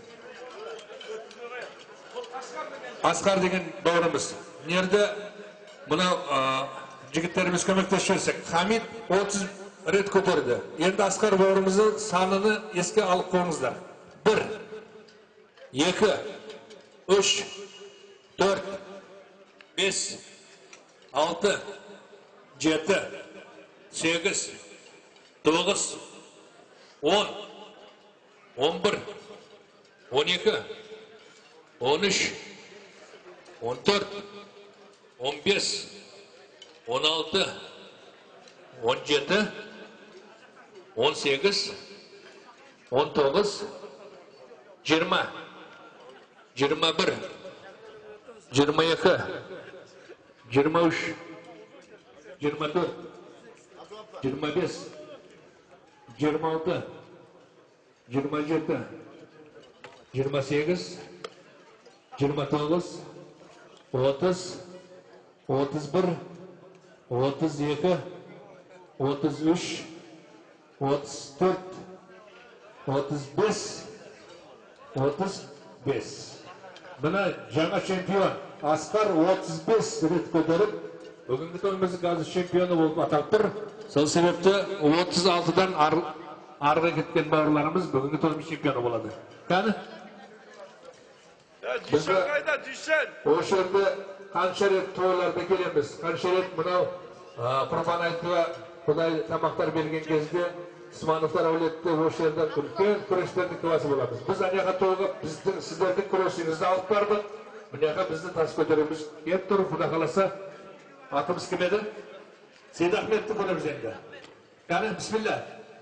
S1: Асқар деген бауырымыз. Нерді мұна жігіттеріміз көмектесіп жүрсек. Хамит 30 рет көтерді. Енді Асқар бауырымызды саныны еске алып қойыңыздар. 1, 2, 3, 4, 5, 6, 7, 8, 9, 10, 11, 12, 13, 14, 15, 16, 17, 18, 19, 20, 21, 22, 23, 24, 25, 26, 27, 28, 29, 30, 31, 32, 33, 34, 35, 35. Buna жаңа чемпион Asqar 35 рет көтеріп, бүгінгі to'yimizning қазір чемпионы болып аталып тұр. Сол себепті 36-дан арғы кеткен бауырларымыз бүгінгі to'yimiz чемпионы болады. Қаны?
S7: Дүйшен қайда, Дүйшен?
S1: Осы жерде қанша рет тойларда келеміз, қанша рет мынау құрбан айтуға Құдай тамақтар берген кезде Смановтар әулетте осы жерде үлкен күрестердің куәсі боламыз. Біз аняға тойға сіздердің күресіңізді алып бардық. Мыняға бізді тас көтереміз. Кеп тұр, Құда қаласа. Атымыз кім еді? Сейдахметті көреміз енді. Қане, бисмилля.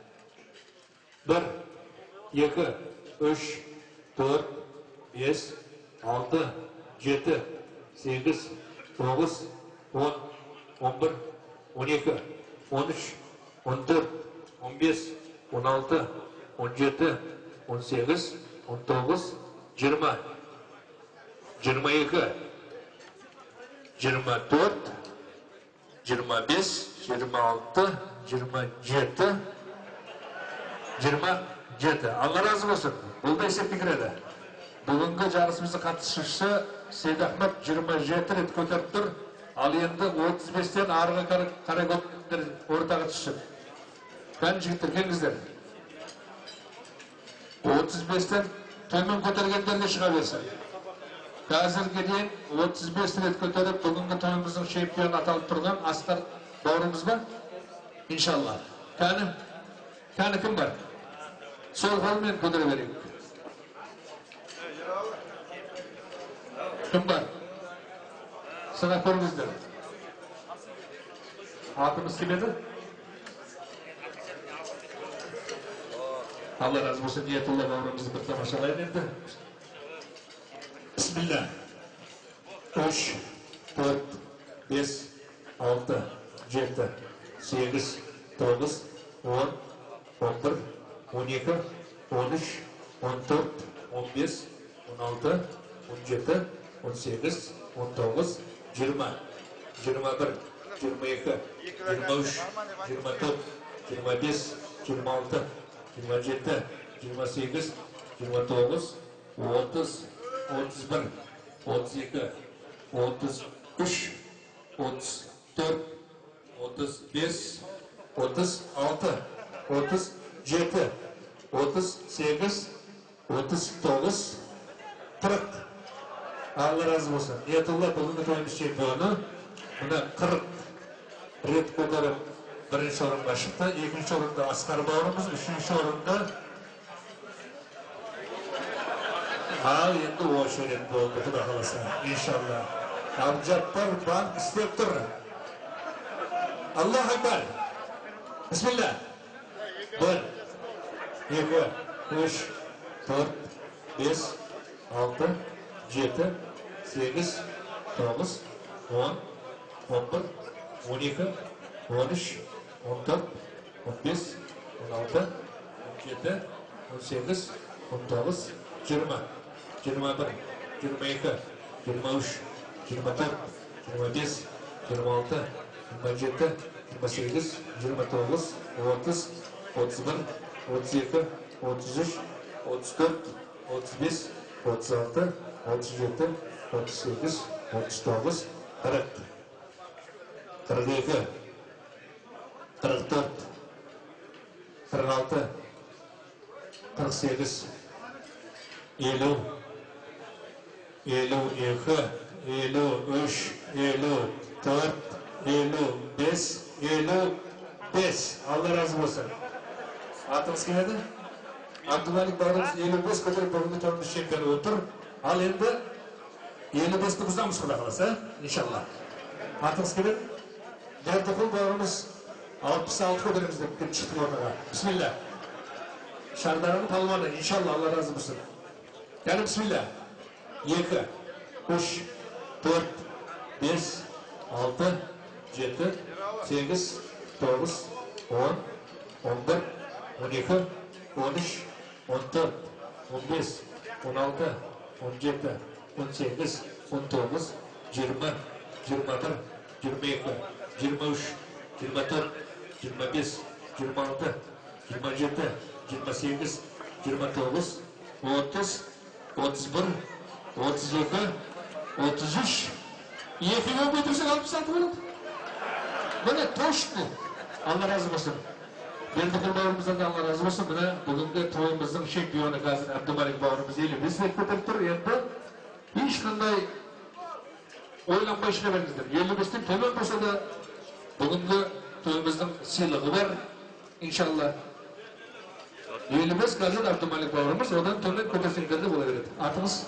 S1: 1, 2, 3, 4, 5, 6, 7, 8, 9, 10, 11, 12, 13, 14, 15, 16, 17, 18, 19, 20, 22, 24, 25, 26, 27, 27. Allah razı olsun. Бұл да есепке кіреді. Бүгінгі жарысымыздың қатысушысы Сейдахмет 27 рет көтеріп тұр. Ал енді 35-тен арғы қарай көтер ортаға түсіп. Қане жігіттер, келіңіздер. 35-тен төмен көтергендерге шыға берсін. Қазірге дейін 35 рет көтеріп, бүгінгі тойымыздың чемпионы аталып тұрған Asqar бауырымыз ба? Иншалла. Қане кім бар? Сол қолмен көтере берейік. Кім бар? Сынақ көріңіздер. Атымыз кім еді? Allah razı olsun, Niyetullah bauramızı bir tamaşalayın енді. Bismillah. 3, 4, 5, 6, 7, 8, 9, 10, 11, 12, 13, 14, 15, 16, 17, 18, 19, 20, 21, 22, 23, 24, 25, 26, 27, 28, 29, 30, 31, 32, 33, 34, 35, 36, 37, 38, 39, 40. Allah razı olsun. Niyetullah бүгінгі to'yimiz чемпионы. Mına 40 ret көтеріп birinci orunga şıktı. İkinci orunda Asqar bauramız, üçüncü orunda endi o şöyle oldu Xudo kalasa. İnşallah. Abjatlar bank istep tur. Allahu Ekber. Bismillah. 1, 2, 3, 4, 5, 6, 7, 8, 9, 10, 11, 12, 13, 14, 15, 16, 17, 18, 19, 20, 21, 22, 23, 24, 25, 26, 27, 28, 29, 30, 31, 32, 33, 34, 35, 36, 37, 38, 39, 40, 42, 44, 46, 48, 50, 52, 53, 54, 55, 55. Allah razı olsun. Atınız kim edi? Abdumalik bağırımız 55 kadar bugünkü torunumuz şempiyonu otur. Al endi 55'te buzamız Xudo kalasa inşallah. Atınız kimin? Derdokul bağırımız 66 kadarımızda bir çıktı orada. Bismillah. Şardara'nın palmanı inşallah Allah razı olsun. Yani bismillah. 2, 3, 4, 5, 6, 7, 8, 9, 10, 11, 12, 13, 14, 15, 16, 17, 18, 19, 20, 21, 22, 23, 24, 25, 26, 27, 28, 29, 30, 31, 32, 33, 2'ye götürsen 66 olur. Böyle toş bu. Allah razı olsun. Berdikul bağırımızdan da Allah razı olsun. Buna bugünkü toyumuzun şempiyonu Gazi Abdumalik bağırımız eli. Biz bekledik dur endi. Hiç qanday oylanma işine verimizdir. 55'ten tömen olsa da bugünkü toyumuzun sıylığı var. İnşallah. 55 Gazi Abdumalik bağırımız odan tömen köpesinliklerinde bulabilir. Atımız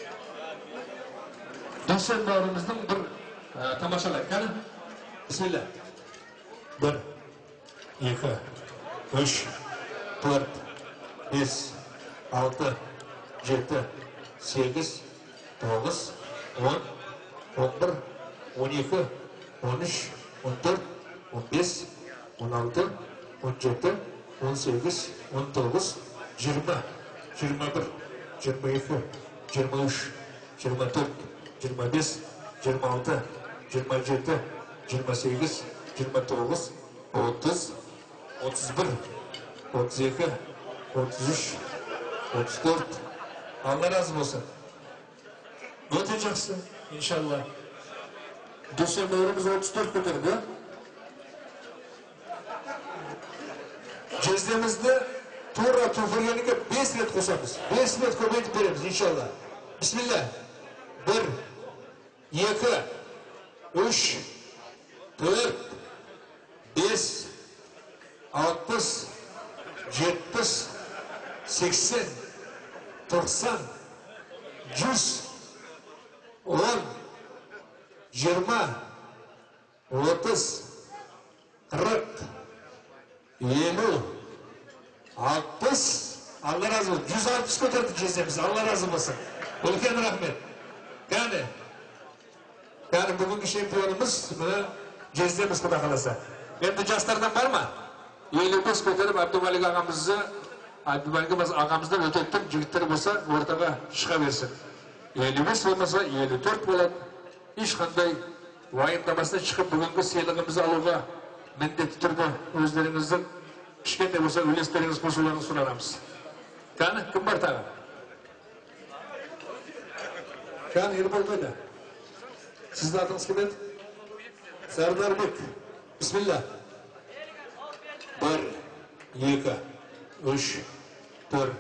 S1: Döşen bağırımızdan bir tamaşalar. Yani bismillah. 1, 2, 3, 4, 5, 6, 7, 8, 9, 10, 11, 12, 13, 14, 15, 16, 17, 18, 19, 20, 21, 22, 23, 24, 25, 26, 27, 28, 29, 30, 31, 32, 33, 34. Allah razı olsun. Öteceksin inşallah. Düşen doğrumuz 34 bitirdi. Cezdemizde Torra tufuryanıga 5 let koşamız. 5 let köpeytip veririz inşallah. Bismillah. 1, 2, 3, 4, 5, 60, 70, 80, 90, 100, 10, 20, 30, 40, 50, 60, Allah razı olsun. 160 götürdük cezemiz. Allah razı olsun. Ülken rahmet. Yani bugünkü şampiyonumuz cezemiz Xudo kalasa. Endi jashlardan var mı? 55 götürüp Abdumalik ağamızdan ötettim. Jigitler bolsa ortaga çıka versin. 55 olmasa 54 bo'ladi. Hiç qanday vayimdamasdan çıkıp bugünkü siyligimizni aluga mendetli turda özlerinizden kichkintoy bo'lsa uleslariniz qo'shuvlarini so'raymiz. Qani kim bor tag'in? Qani Erbol qo'ydi. Sizning atingiz kim edi? Sardarbek. Bismillah. 1, 2, 3, 4,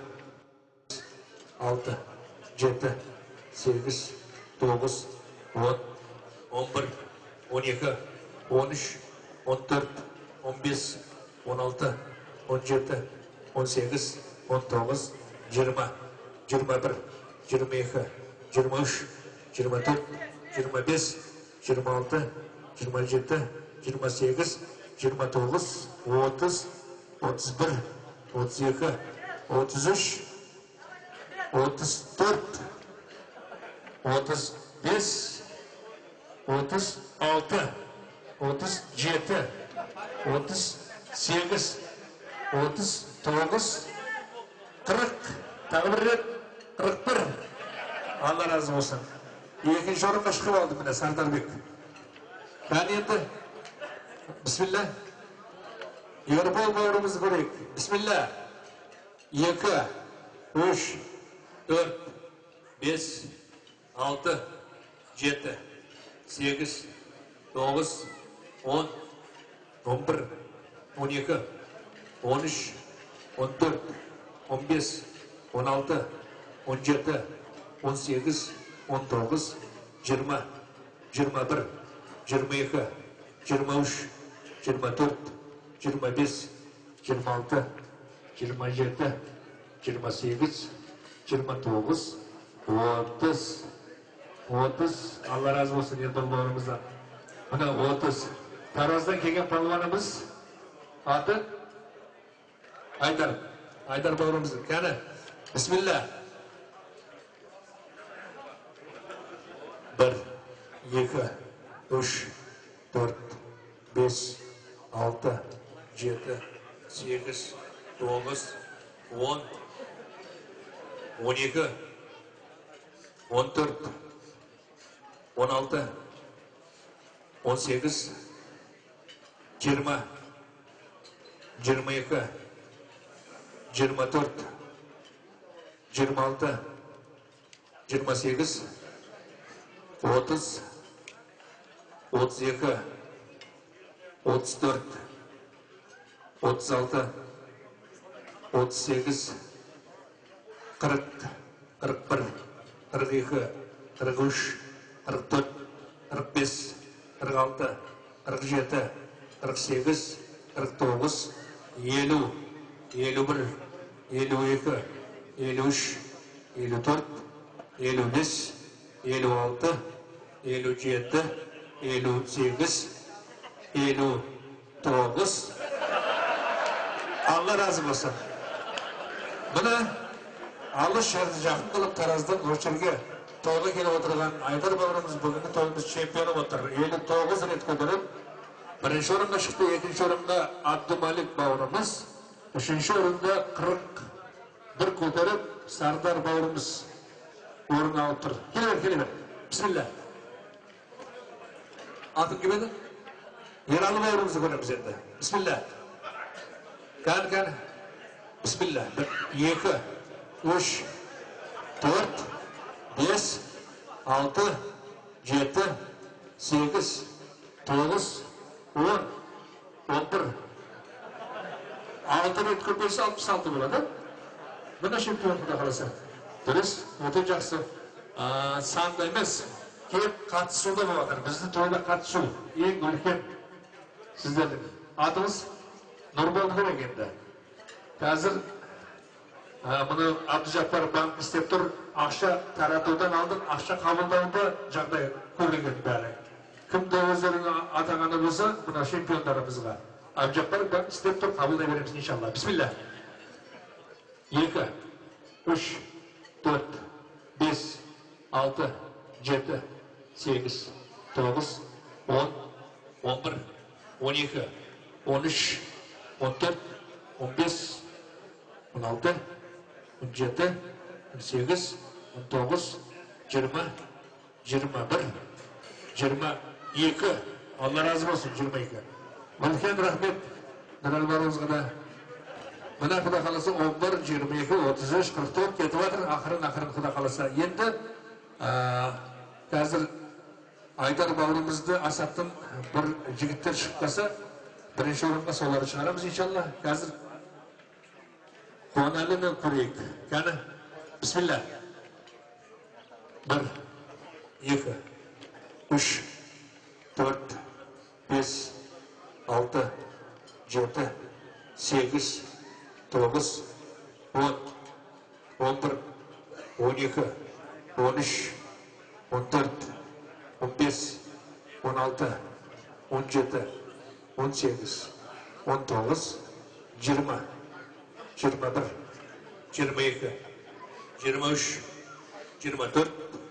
S1: 6, 7, 8, 9, 10, 11, 12, 13, 14, 15, 16, 17, 18, 19, 20, 21, 22, 23, 24, 25, 26, 27, 28, 29, 30, 31, 32, 33, 34, 35, 36, 37, 38, 39, 40, tag'in bir ret 41. Allah razı olsun. İkinci orunga chiqib oldi mana Sardarbek. Qani endi bismillah. Erbol bağrımızı ko'raylik. Bismillah. 2, 3, 4, 5, 6, 7, 8, 9, 10, 11, 12, 13, 14, 15, 16, 17, 18, 19, 20, 21, 22, 23, 24, 25, 26, 27, 28, 29, 30. Allah razı olsun Erdoğan'ımızdan. Buna 30. Tarazdan kelgen palvanımız adı Aydar. Aydar bağrımızın. Yani Bismillah. 1, 2, 3, 4, 5, 6, 7, 8, 9, 10, 12, 14, 16, 18, 20, 22, 24, 26, 28, 30, 32, 34, 36, 38, 40, 41, 42, 43, 44, 45, 46, 47, 48, 49, 50, 51, 52, 53, 54, 55, 56, 57, 58, 59. Allah razı olsun. Buna alış şartı жақын қылып Тараздан Өршерге тойға келіп отырған Айдар бауырымыз бүгінгі тойымыз чемпионы отыр. 59 рет көтеріп, бірінші орынға шықты, екінші орынға Абдумалик бауырымыз, үшінші орында 41 көтеріп, Сардар бауырымыз орын алып тұр. Келе бер. Бисмилlah. Атын кім еді? Ералы бауырымызды көреміз енді. Бисмилlah. Кән. Бисмилlah. 1, 2, 3, 4, 5, 6, 7, 8, 9, 10, 11. 6 rет көпесі 66 болады. Бұна чемпионда қаласа. Дұрыс, өте жақсы. Санды емес, кеп қатысуда болады. Бізді тойда қатысу ең үлкен сіздердің. Атыңыз Нұрбол керек енді. Қазір мұны Абдужаппар банк істеп тұр, ақша таратудан алдын, ақша қабылдауда жағдай көрінген бәрі. Кімді өздерінің атағаны болса, мұна чемпиондарымызға. Абдужаппар банк істеп тұр, қабылдай береміз, иншалла. Бисмилlah. 2, 3, 4, 5, 6, 7, 8, 9, 10, 11, 12, 13, 14, 15, 16, 17, 18, 19, 20, 21, 22. Allah razı olsun 22. Үлкен рахмет Нұралбарымызға да. Мына Құда қаласа 11, 22, 33, 44 кетіп жатыр. Ақырын Құда қаласа. Енді қазір Айдар бауырымызды Асаттың бір жігіттер шыққаса, бірінші орынға солары шығарамыз иншалла. Қазір Қуанәлімен көрейік. Кәні, бисмилlah. 1, 2, 3, 4, 5, 6, 7, 8, 9, 10, 11, 12, 13, 14, 15, 16, 17, 18, 19, 20, 21, 22, 23, 24,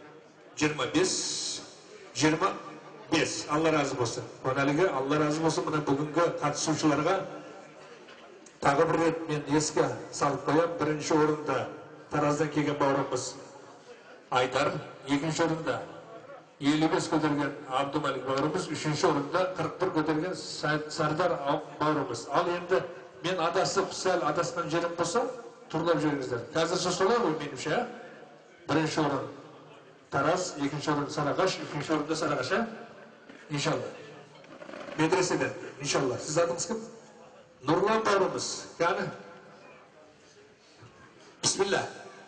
S1: 25, 25. Allah razı olsun. Onaliga Allah razı olsun. Buna bugünkü қатысушыларға тағы бір рет мен еске салып қоям. Бірінші орында Тараздан келген бауырымыз Айдар, екінші орында 55 көтерген Абдумалик бауырымыз, үшінші орында 41 көтерген Сардар бауырымыз. Ал енді мен адасып, сәл адасқан жерім болса, тұрлап жүріңіздер. Қазірше солай ғой меніңше. Бірінші орын Тараз, екінші орын Сарағаш, үшінші орында Сарағаш, иншалла. Медреседен, иншалла. Сіз адыңыз кім? Нұрлан бауырымыз. Кәні? Бисмилlah.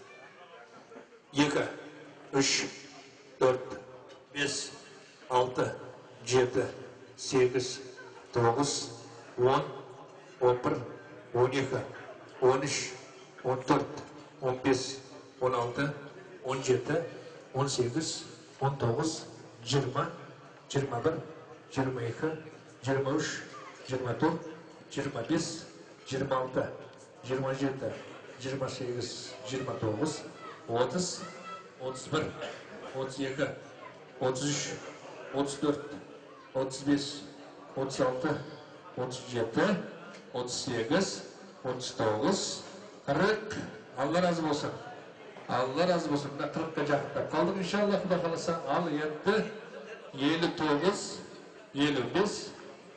S1: 2, 3, 4, 5, 6, 7, 8, 9, 10, 11, 12, 13, 14, 15, 16, 17, 18, 19, 20, 21, 22, 23, 24, 25, 26, 27, 28, 29, 30, 31, 32, 33, 34, 35, 36, 37, 38, 39, 40. Allah razı olsun. Allah razı olsun. 40'a жақындап қалдық inşallah. Құда қаласа ал енді 59, 55,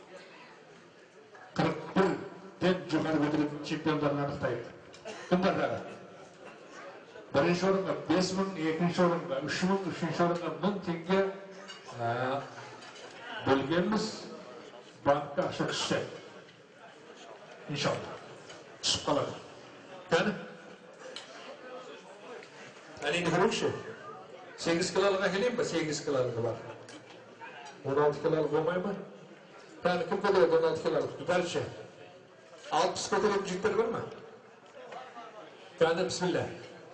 S1: 41 тен жоғары көтеретін чемпиондарын анықтайық. Кім бар тағы? Бірінші орынға 5.000, екінші орынға 3.000, үшінші орынға 1000 теңге бөлгенбіз. Bankta ақша түссе. İnşallah. Түсіп қалады. Кәні? Әлейді көрейікші. 8 килолыға келейін ба? 8 килолыға бар. 16 килолық болмай ма? Кәні кім көтереді 16 килолық? Дәрші. 60 көтеретін жігіттер бар ма? Кәні, бісмилля.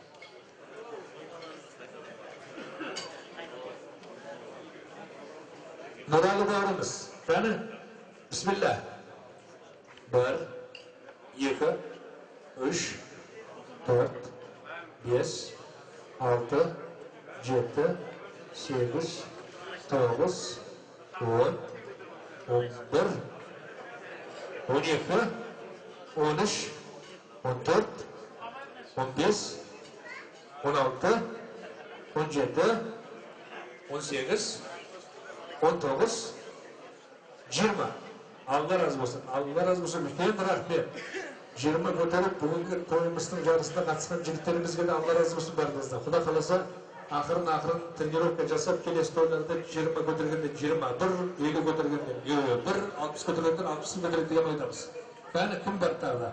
S1: Nurali bağrımız. Kәні? Bismillah. 1, 2, 3, 4, 5, 6, 7, 8, 9, 10, 11, 12, 13, 14, 15, 16, 17, 18, 19, 20. Allah razı olsun. Allah razı olsun. Үлкен рахмет. 20 көтеріп бүгінгі тойымыздың жарысына қатысқан жігіттерімізге де Allah razı olsun бәріңізден. Құда қаласа ақырын тренировка жасап келесі тойларда 20 көтергенде 21, 50 көтергенде 1, 60 көтергенде 60 көтереді деген ойдамыз. Бәрі кім бар тағы?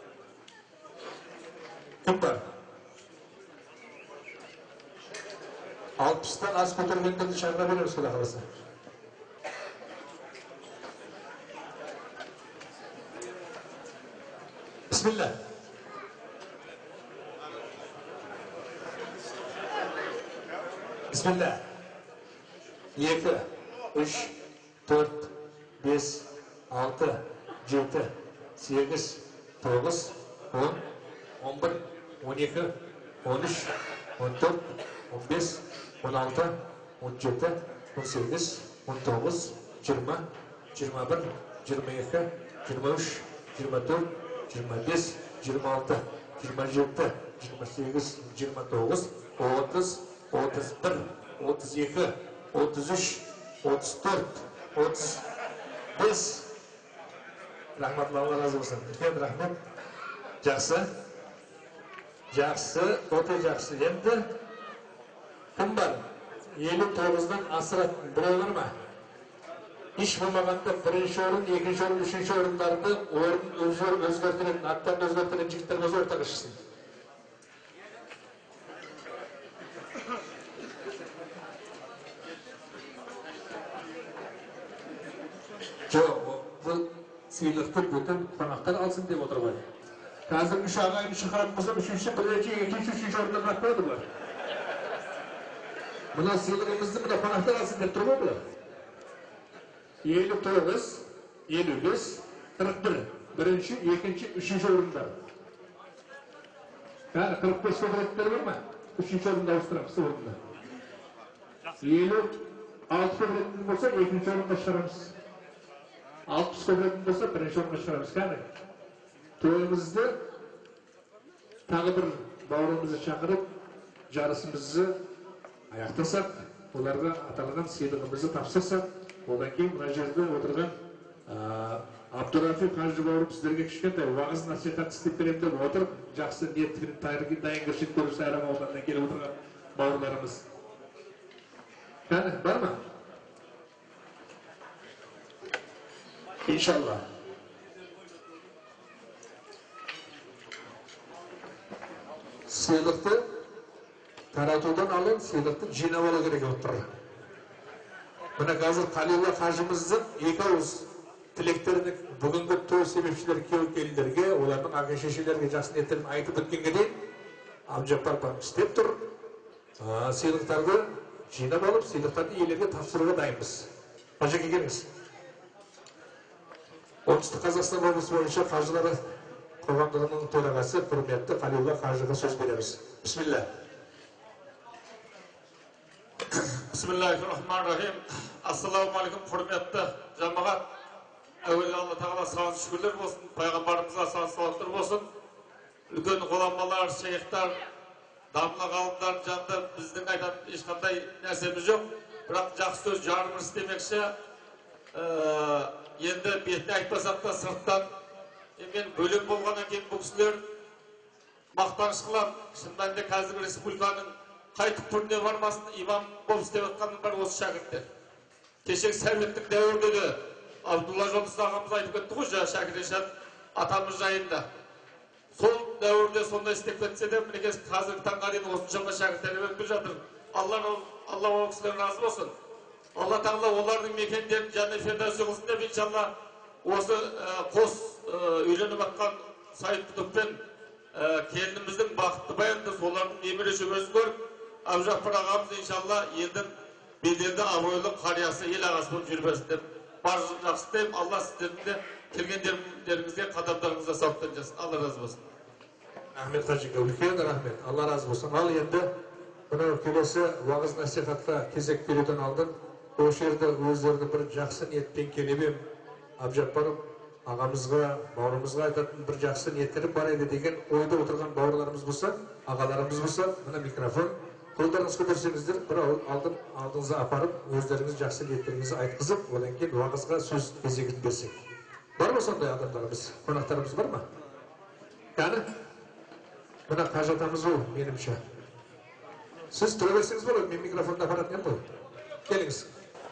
S1: Кім бар? 60'tan az көтергендерді шағына береміз құда қаласа. Bismillah. Bismillah. 2, 3, 4, 5, 6, 7, 8, 9, 10, 11, 12, 13, 14, 15, 16, 17, 18, 19, 20, 21, 22, 23, 24, 25, 26, 27, 28, 29, 30, 31, 32, 33, 34, 35. Rahmatli Allah razı olsun. Үлкен рахмет. Жақсы. Жақсы, өте жақсы. Енді кім бар? 59'dan асыратын біреу бар ма? İş bulmaganda birinci orun, ikinci orun, üçüncü orunlarda orun özgürtülen, attan özgürtülen jigitlerimiz ortaga çıksın. Жоқ, бұл сыйлықты бүтін қонақтар алсын деп отыр ғой. Қазір 3 ағайын шығаратын болса, бірінші, екінші, үшінші орындар қойды бұлар. Мына сыйлығымызды мына қонақтар алсын деп тұр ғой бұлар. 59, 55, 41, birinchi, ikinchi, uchinchi o'rinlar. Yani 45 kvadratlar var mı? Üçüncü o'rinda o'stiramiz o'rinda. 56 kvadratlar bo'lsa, ikinci o'rinda chiqaramiz. 60 kvadratlar bo'lsa, birinchi o'rinda chiqaramiz. Qani? To'yimizda tag'i bir bog'rimizni chaqirib, jarısimizni ayaqtasak, ularga atalgan siyligimizni topshirsak, ondan keyin mына жерде o'tirgan Abdurrafiq Hacı borib sizlarga kichkintoy va'z nasihat istib berib deb o'tirib, yaxshi niyatini tayyorgarlik ko'rib sayram olgandan kelib o'tirgan bog'larimiz. Qani, bormi? İnşallah. Sıylıkты taratудан alın, sıylıkты жинап алу керек болып тұр. Мына қазір Қалилла қажымыздың екі ауыз тілектерін бүгінгі той себепшілер келіндерге, олардың ағай шешелерге жақсы ниеттерін айтып өткенге дейін Абжаппар бар істеп тұр. Сыйлықтарды жинап алып, сыйлықтарды иелерге тапсыруға дайынбыз. Қажеке келіңіз. Оңтүстік Қазақстан облысы бойынша қажылары қоғамдығының төрағасы құрметті Қалиулла қажыға сөз береміз. Бисмилла.
S7: Bismillahirrahmanirrahim. Assalamu alaikum құрметті жамағат. Әуелі Алла тағала саған шүкірлер болсын, пайғамбарымызға сан салаттар болсын. Үлкен ғұламалар, шейхтар, дамлы ғалымдар жанында біздің айтатын ешқандай нәрсеміз жоқ. Бірақ жақсы сөз жарым істемекші. Енді бетіне айтпасақ та сырттан мен бөлек болғаннан кейін бұл кісілер мақтаныш қылам. Шын мәнінде қазіргі республиканың қай түкпіріне бармасын, имам болып істеп жатқаның бар осы шәкірттер. Кешегі советтік дәуірде де Абдулла Жолдыс ағамыз айтып кетті ғой, Шәкір Ишан атамыз жайында. Сол дәуірде сондай істеп кетсе де, мінекей қазіргі таңға дейін осыншама шәкірттер өтіп жатыр. Алла ол кісілер разы болсын. Алла тағала олардың мекендерін және федерация қылсын деп, иншалла, осы қос үйленіп жатқан Сайып Құтыппен келініміздің бақытты баянды солардың немере шөбересін көріп, Абжаппар ағамыз иншалла елдің беделді абыройлы қариясы, ел ағасы болып жүре берсін деп бар жақсы тілеймін. Алла сіздердің де келгендеріңізге қадамдарыңызға сауаптан жасын. Алла разы болсын.
S1: Рахмет қажеке, үлкен рахмет. Алла разы болсын. Ал енді мына келесі уағыз насихатқа кезек беруден алдын осы жерде өздерінің бір жақсы ниетпен келіп ем, Абжаппарым ағамызға, бауырымызға айтатын бір жақсы ниеттерім бар еді деген ойда отырған бауырларымыз болса, ағаларымыз болса, мына микрофон қолдарыңыз көтерсеңіздер, бір алдыңызға апарып, өздеріңіз жақсы ниеттеріңізді айтқызып, одан кейін уағызға сөз кезегін берсек. Бар ма сондай адамдарымыз, қонақтарымыз бар ма? Яғни, мына Қажы атамыз ол, менімше. Сіз тұра берсеңіз болады, мен микрофонды апаратын ем ғой. Келіңіз.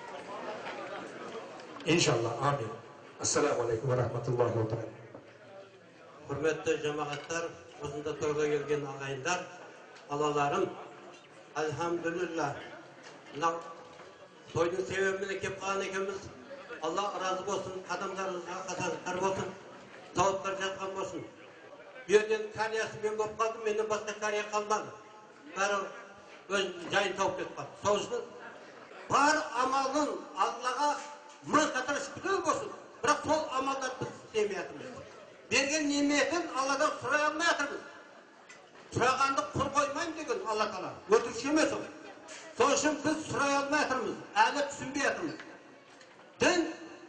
S1: Иншалла, амин. Ассаламу алейкум ва рахматуллахи ва баракатух.
S8: Құрметті жамағаттар, осында тойға келген ағайындар, алаларым, альхамдулилля, мынау тойдың себебімен кеп қалған екенбіз. Алла разы болсын, қадамдарыңызға қатар болсын, сауаптар жатқан болсын. Bu yerden kariyası ben болып қалдым, мені басқа кария қалмады. Бәрі өз жайын тауып кетіп қалды. Соғысының бар амалын Аллаға мың қатар шүкір болсын. Бірақ сол амалдар біз істемей жатырмыз. Берген неметін Алладан сұрай алмай жатырмыз. Сұрағанды құр қоймайым деген Алла Тағала. Өтірікші емес ол. Сол үшін біз сұрай алмай жатырмыз. Әлі түсінбей жатырмыз. Дін,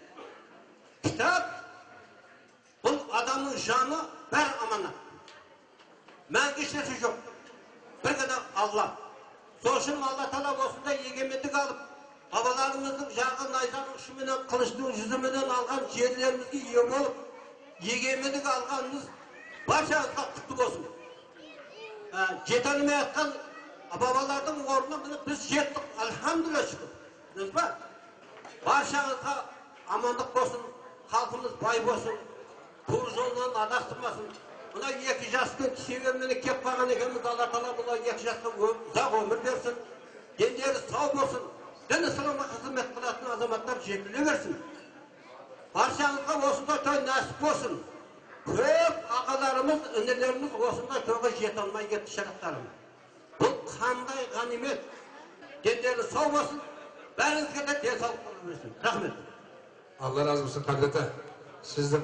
S8: кітап, бұл адамның жаны бәрі аманат. Мәңгі ешнәрсе жоқ. Bir ғана Алла. Сол үшін Алла Тағала осындай егемендік алып, бабаларымыздың жағы найзаның ұшыменен, қылыштың жүзіменен алған жерлерімізге ие болып, егемендік алғанымыз баршаңызға құтты болсын. Жете алмай жатқан бабалардың орнына біз жеттік, альхамдулилля шүкір. Біз ба? Баршаңызға амандық болсын, халқымыз бай болсын, тур жолынан адастырмасын. Мына екі жастың себебімен кеп қалған екенбіз, Алла Тағала бұл екі жасқа ұзақ өмір берсін, дендері сау болсын, дін исламға қызмет қылатын азаматтар жетіле берсін. Баршаңызға осындай той нәсіп болсын. Көп ағаларымыз, інілеріміз осындай тойға жете алмай кетті шарақтарым. Бұл қандай ғанимет, дендері сау болсын, бәріңізге де денсаулық болсын. Рахмет.
S1: Алла разы болсын, қадіреті. Сіздің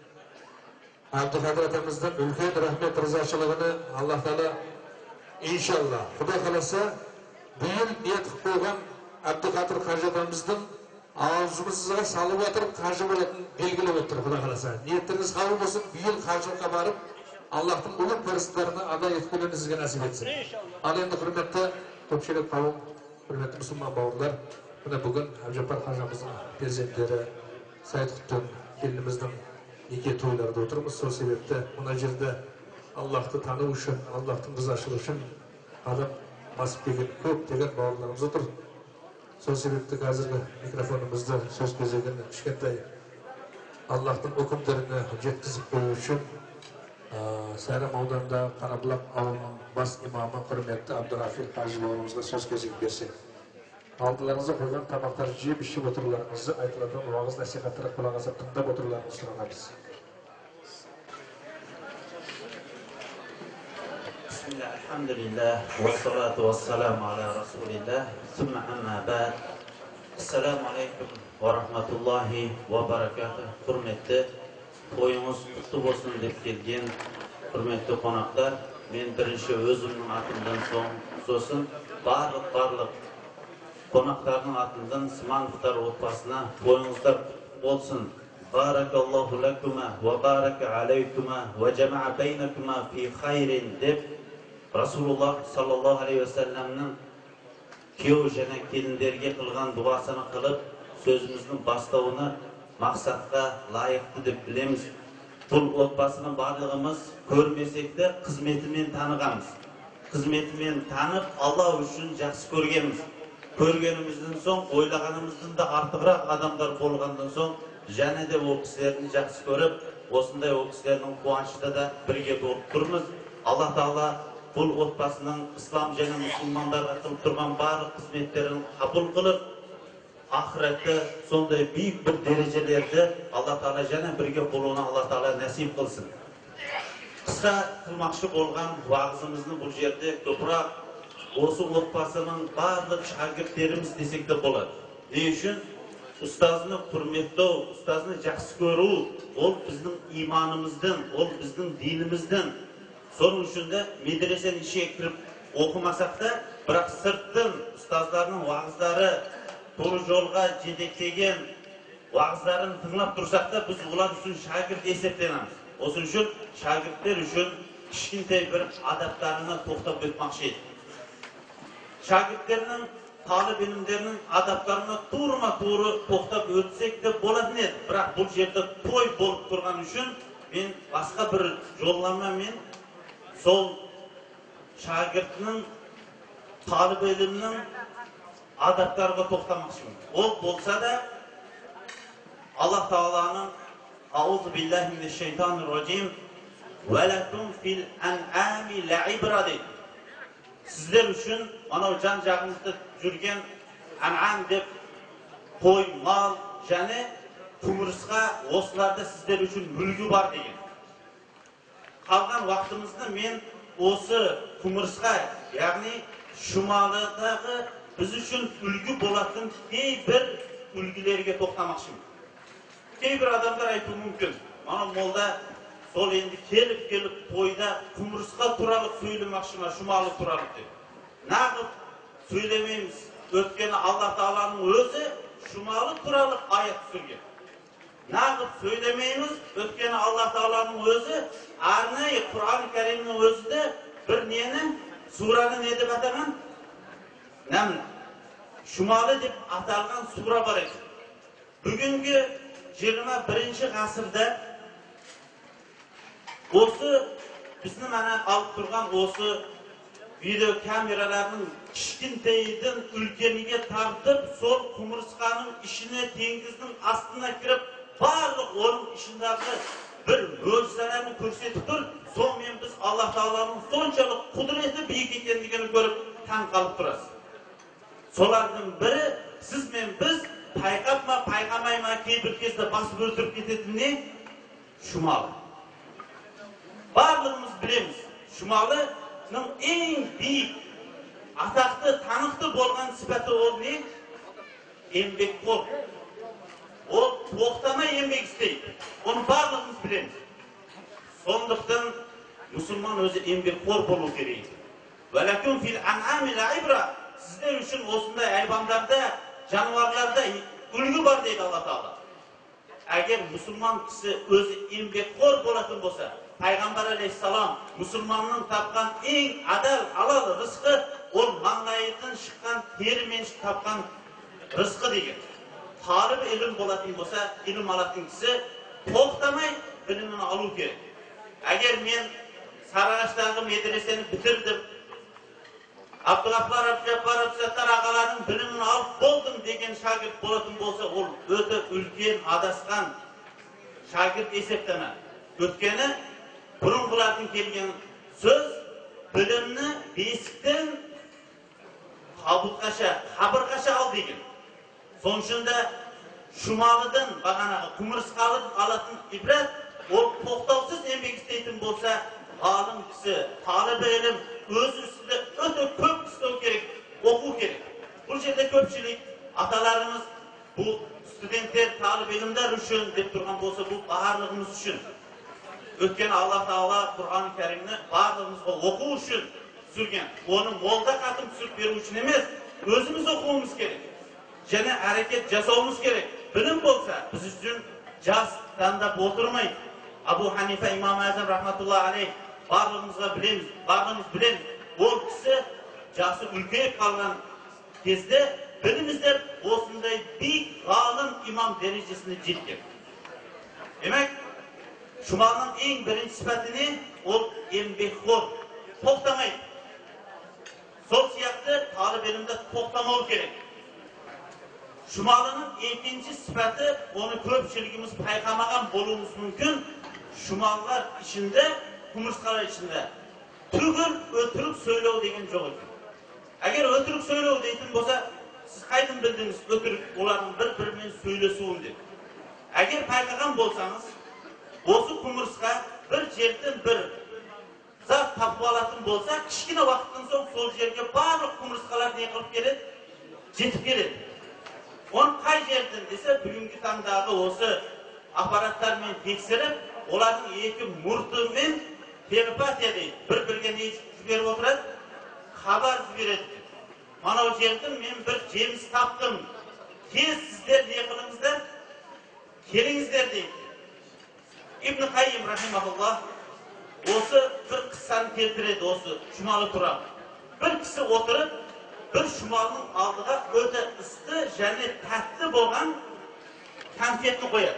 S1: Абдықадыр атамыздың үлкен рахмет ризашылығыны Аллах Тағала иншалла Құдай қаласа биыл ниет қойған Абдықадыр қажы атамыздың аузымызға салып отырып қажы болатын белгілеп отыр. Құдай қаласа ниеттеріңіз қабыл болсын, биыл қажылыққа барып Аллахтың ұлы парыздарына адай еткеніңізге нәсіп етсін. Ал енді құрметті көпшілік қауым, құрметті мұсылман бауырлар, мына бүгін Абжаппар қажымыздың перзенттері Сайытқұттың келініміздің неке тойларда отырмыз. Сол себепті мына жерде Аллахты тану үшін, Аллахтың ризашылығы үшін адам басып келген көптеген бауырларымыз отыр. Сол себепті қазіргі микрофонымызды сөз кезегін кішкентай Аллахтың үкімдеріне жеткізіп қою үшін Сайрам ауданында Қарабұлақ ауылының бас имамы құрметті Абдығафир Қажы бауырымызға сөз кезегін берсек. Алдыларыңызға қойған тамақтар жеп ішіп отыруларыңызды, айтылатын уағыз насихаттарға құлақ асып тыңдап отыруларыңызды сұранамыз.
S9: Bismillah, elhamdülillah, ve salatu ve selamu ala Resulillah, sümme amma ba'd. Esselamu aleyküm ve rahmetullahi ve berekatuh. Hürmetli, toyunuz kutlu olsun dep kelgen hürmetli konaklar. Men birinci özümün atından so'sun barlık konaklarının atından Simanovlar otbasına toyunuzlar olsun. Barakallahu lekuma ve baraka aleykuma ve cema'a beynekuma fi hayrin dep Rasulullah sallallahu aleyhi ve sellem'nin kuyov jana kelinlerge kılgan duasını kılıp sözümüzün başlavını maksatga layıktı dep bilemiz. Bu otbasının barlığımız görmesek de hizmetimen tanıgamız. Hizmetimen tanıp Allah üçün жақсы көргенimiz. Көргенimizden soň oylaganımızdan da artıqraq adamlar bolgandan soň және de o kişilerini жақсы көрüp, osындай o kişilerin kuvançta da birge bolup turmuz. Allah Taala bu otbasının İslam және Müslümanlarga kılıp turgan barlyk hizmetlerini kabul kılıp, ahirette sonday büyük bir derecelerde Allah Taala және birge bolunu Allah Taala nasip kılsın. Kısa kılmakçı bolgan vaazımızını bu yerde köpürak осы отбасының барлық шәкірттеріміз десек те болады. Не үшін? Ұстазыны құрметтеу, ұстазыны жақсы көру, ол біздің иманымыздың, ол біздің диніміздің. Соның үшін де медресені ішке кіріп оқымасақ та, бірақ сырттың ұстаздарының уағыздары, doğru жолға жетектеген уағыздарын тыңлап тұрсақ та, біз олар үшін шәкірт есептенеміз. Осы үшін шәкірттер үшін кішкентай бір адаптарына тоқтап өтмекші еді. Şagirtlerinin, talip ilimlerinin adaplarına turma-turu toxtab ötsek de boladın edi. Бірақ бұл жерде toy болып тұрған үшін мен басқа бір жоллама мен сол şagirtinin, talip iliminin adaplarına toxtamaqşımын. Ол болса da Allah Taala'nın Auzu billahi mineşşeytanirracim ve lekum fil en'ami le'ibra dedi. Sizler üçün ana can жағыңызda жүрген ан'ам деп қой, мал және құмырсқа осыларда сіздер үшін үлгі бар деген. Қалған уақытымызды мен осы құмырсқа, яғни Жұмалыдағы біз үшін үлгі болатын кейбір үлгілерге тоқтамақшымын. Кейбір адамдар айтуы мүмкін. Ана молда сол енді келіп тойда құмырсқа туралы сөйлемақшы ма, Жұмалы туралы деп. Нағып сөйлемейміз. Өткені Алла Тааланың өзі Жұмалы туралы аят түсірген. Нағып сөйлемейміз. Өткені Алла Тааланың өзі арнайы Құран Кәрімнің өзі де бір нені, сураны не деп атаған? Нәмін? Жұмалы деп аталған сура бар еді. Бүгінгі 21-ші ғасырда осы біздің алып тұрған осы видео камераларының кішкентайдан үлкениге тартып, сол құмырсқаның ішіне, теңіздің астына кіріп, барлық оның ішіндегі бір мөлшерін көрсетіп тұр. Сонымен біз Алла Тааланың соншалық құдіреті биік екендігін көріп, таң қалып тұрасыз. Солардың бірі сіз мен біз пайғап ма, пайғамай ма кейбір кезде басып өлтіріп кететін не? Жұмалы. Барлығымыз білеміз. Жұмалының ең биік, атақты, танықты болған сипаты ол не? Еңбекқор. Ол тоқтамай еңбек істейді. Оны барлығымыз білеміз. Сондықтан мұсылман өзі еңбекқор болу керек. Вәләкүн фил ан'ами лаибра. Сіздер үшін осындай айбамдарда, жануарларда үлгі бар дейді Алла Таала. Әгер мұсылман кісі өзі еңбекқор болатын болса, Пайғамбар алейхиссалам мұсылманның тапқан ең адал, халал рызқы ол маңайынан шыққан терімен тапқан рызқы деген. Талып ilm болатын болса, ilm алатын кісі тоқтамай білімін алу керек. Әгер мен Сарыағаштағы медресені бітірдім, Абдуллахпар Абдужаббар ағалардың білімін алып болдым деген шагірт болатын болса, ол өте үлкен адасқан шагірт есептеме. Өткені бұрынғылардың келген сөз білімні бесіктен қабырғаша ал деген. Соның ішінде Жұмалыдан бағанағы құмырсқалы алатын ибрат, ол тоқтаусыз еңбек істейтін болса, ғалым кісі, талыбы ілім, özü üstünde öte köp isteu gerek, oku gerek. Bu yerde köpçilik atalarımız bu studentler, talip ilimler üçün dep turgan bolsa bu barlığımız üçün. Ötken Allah Taala Kur'an-ı Kerim'ni barlığımızga oku üçün sürgen. Onu molda katım sürüp beru üçün emes, özümüz okuwumuz gerek. Jana hareket jasaumuz gerek. Bilim bolsa biz üçün jas tandap oturmayın. Abu Hanife İmam Azam rahmetullahi aleyh barlığımızga bilemiz, barlığımız bilemiz. O kişi jası ülkeyip kalgan kezde bilimizde osындай büyük alim imam derecesine жеткен. Demek Şumal'ın en birinci sıfatını ol embekxor, toxtamaydı. Sol siyahtı talip elimde toxtamalı gerek. Şumal'ın ikinci sıfatı onu köpçülüğümüz payqamagan bolumuz mümkün. Şumallar içinde, kumurskalar içinde. Tügül ötürüp söyleu degen жоқ ekan. Eğer ötürüp söyleu deytin bolsa siz kaydın bildiniz ötürüp oların bir-birinden söylesuun deb. Eğer payqagan bolsanız osu kumurska bir yerden bir zat tapıp alatın bolsa kişkine vakitten soň sol yerge barlık kumurskalar ne kılıp keledi? Jetip keledi. On kay yerden dese bugünkü tandagı osu aparatlar men tekserip oların eki murtu men telepatiya deydi. Bir-biriga ne jiberiп oturadi? Habar jibерет. Mana o yerden men bir jemiz tapdım. Tez sizler ne kılыңыздар? Kelingizler deydi. İbn Kayyim rahimahullah osu bir kıssani keltiredi osu Şumalı Turam. Bir kişi oturup bir Şumalının aldığa öte ıstı және tatlı bolgan konfetni koyadi.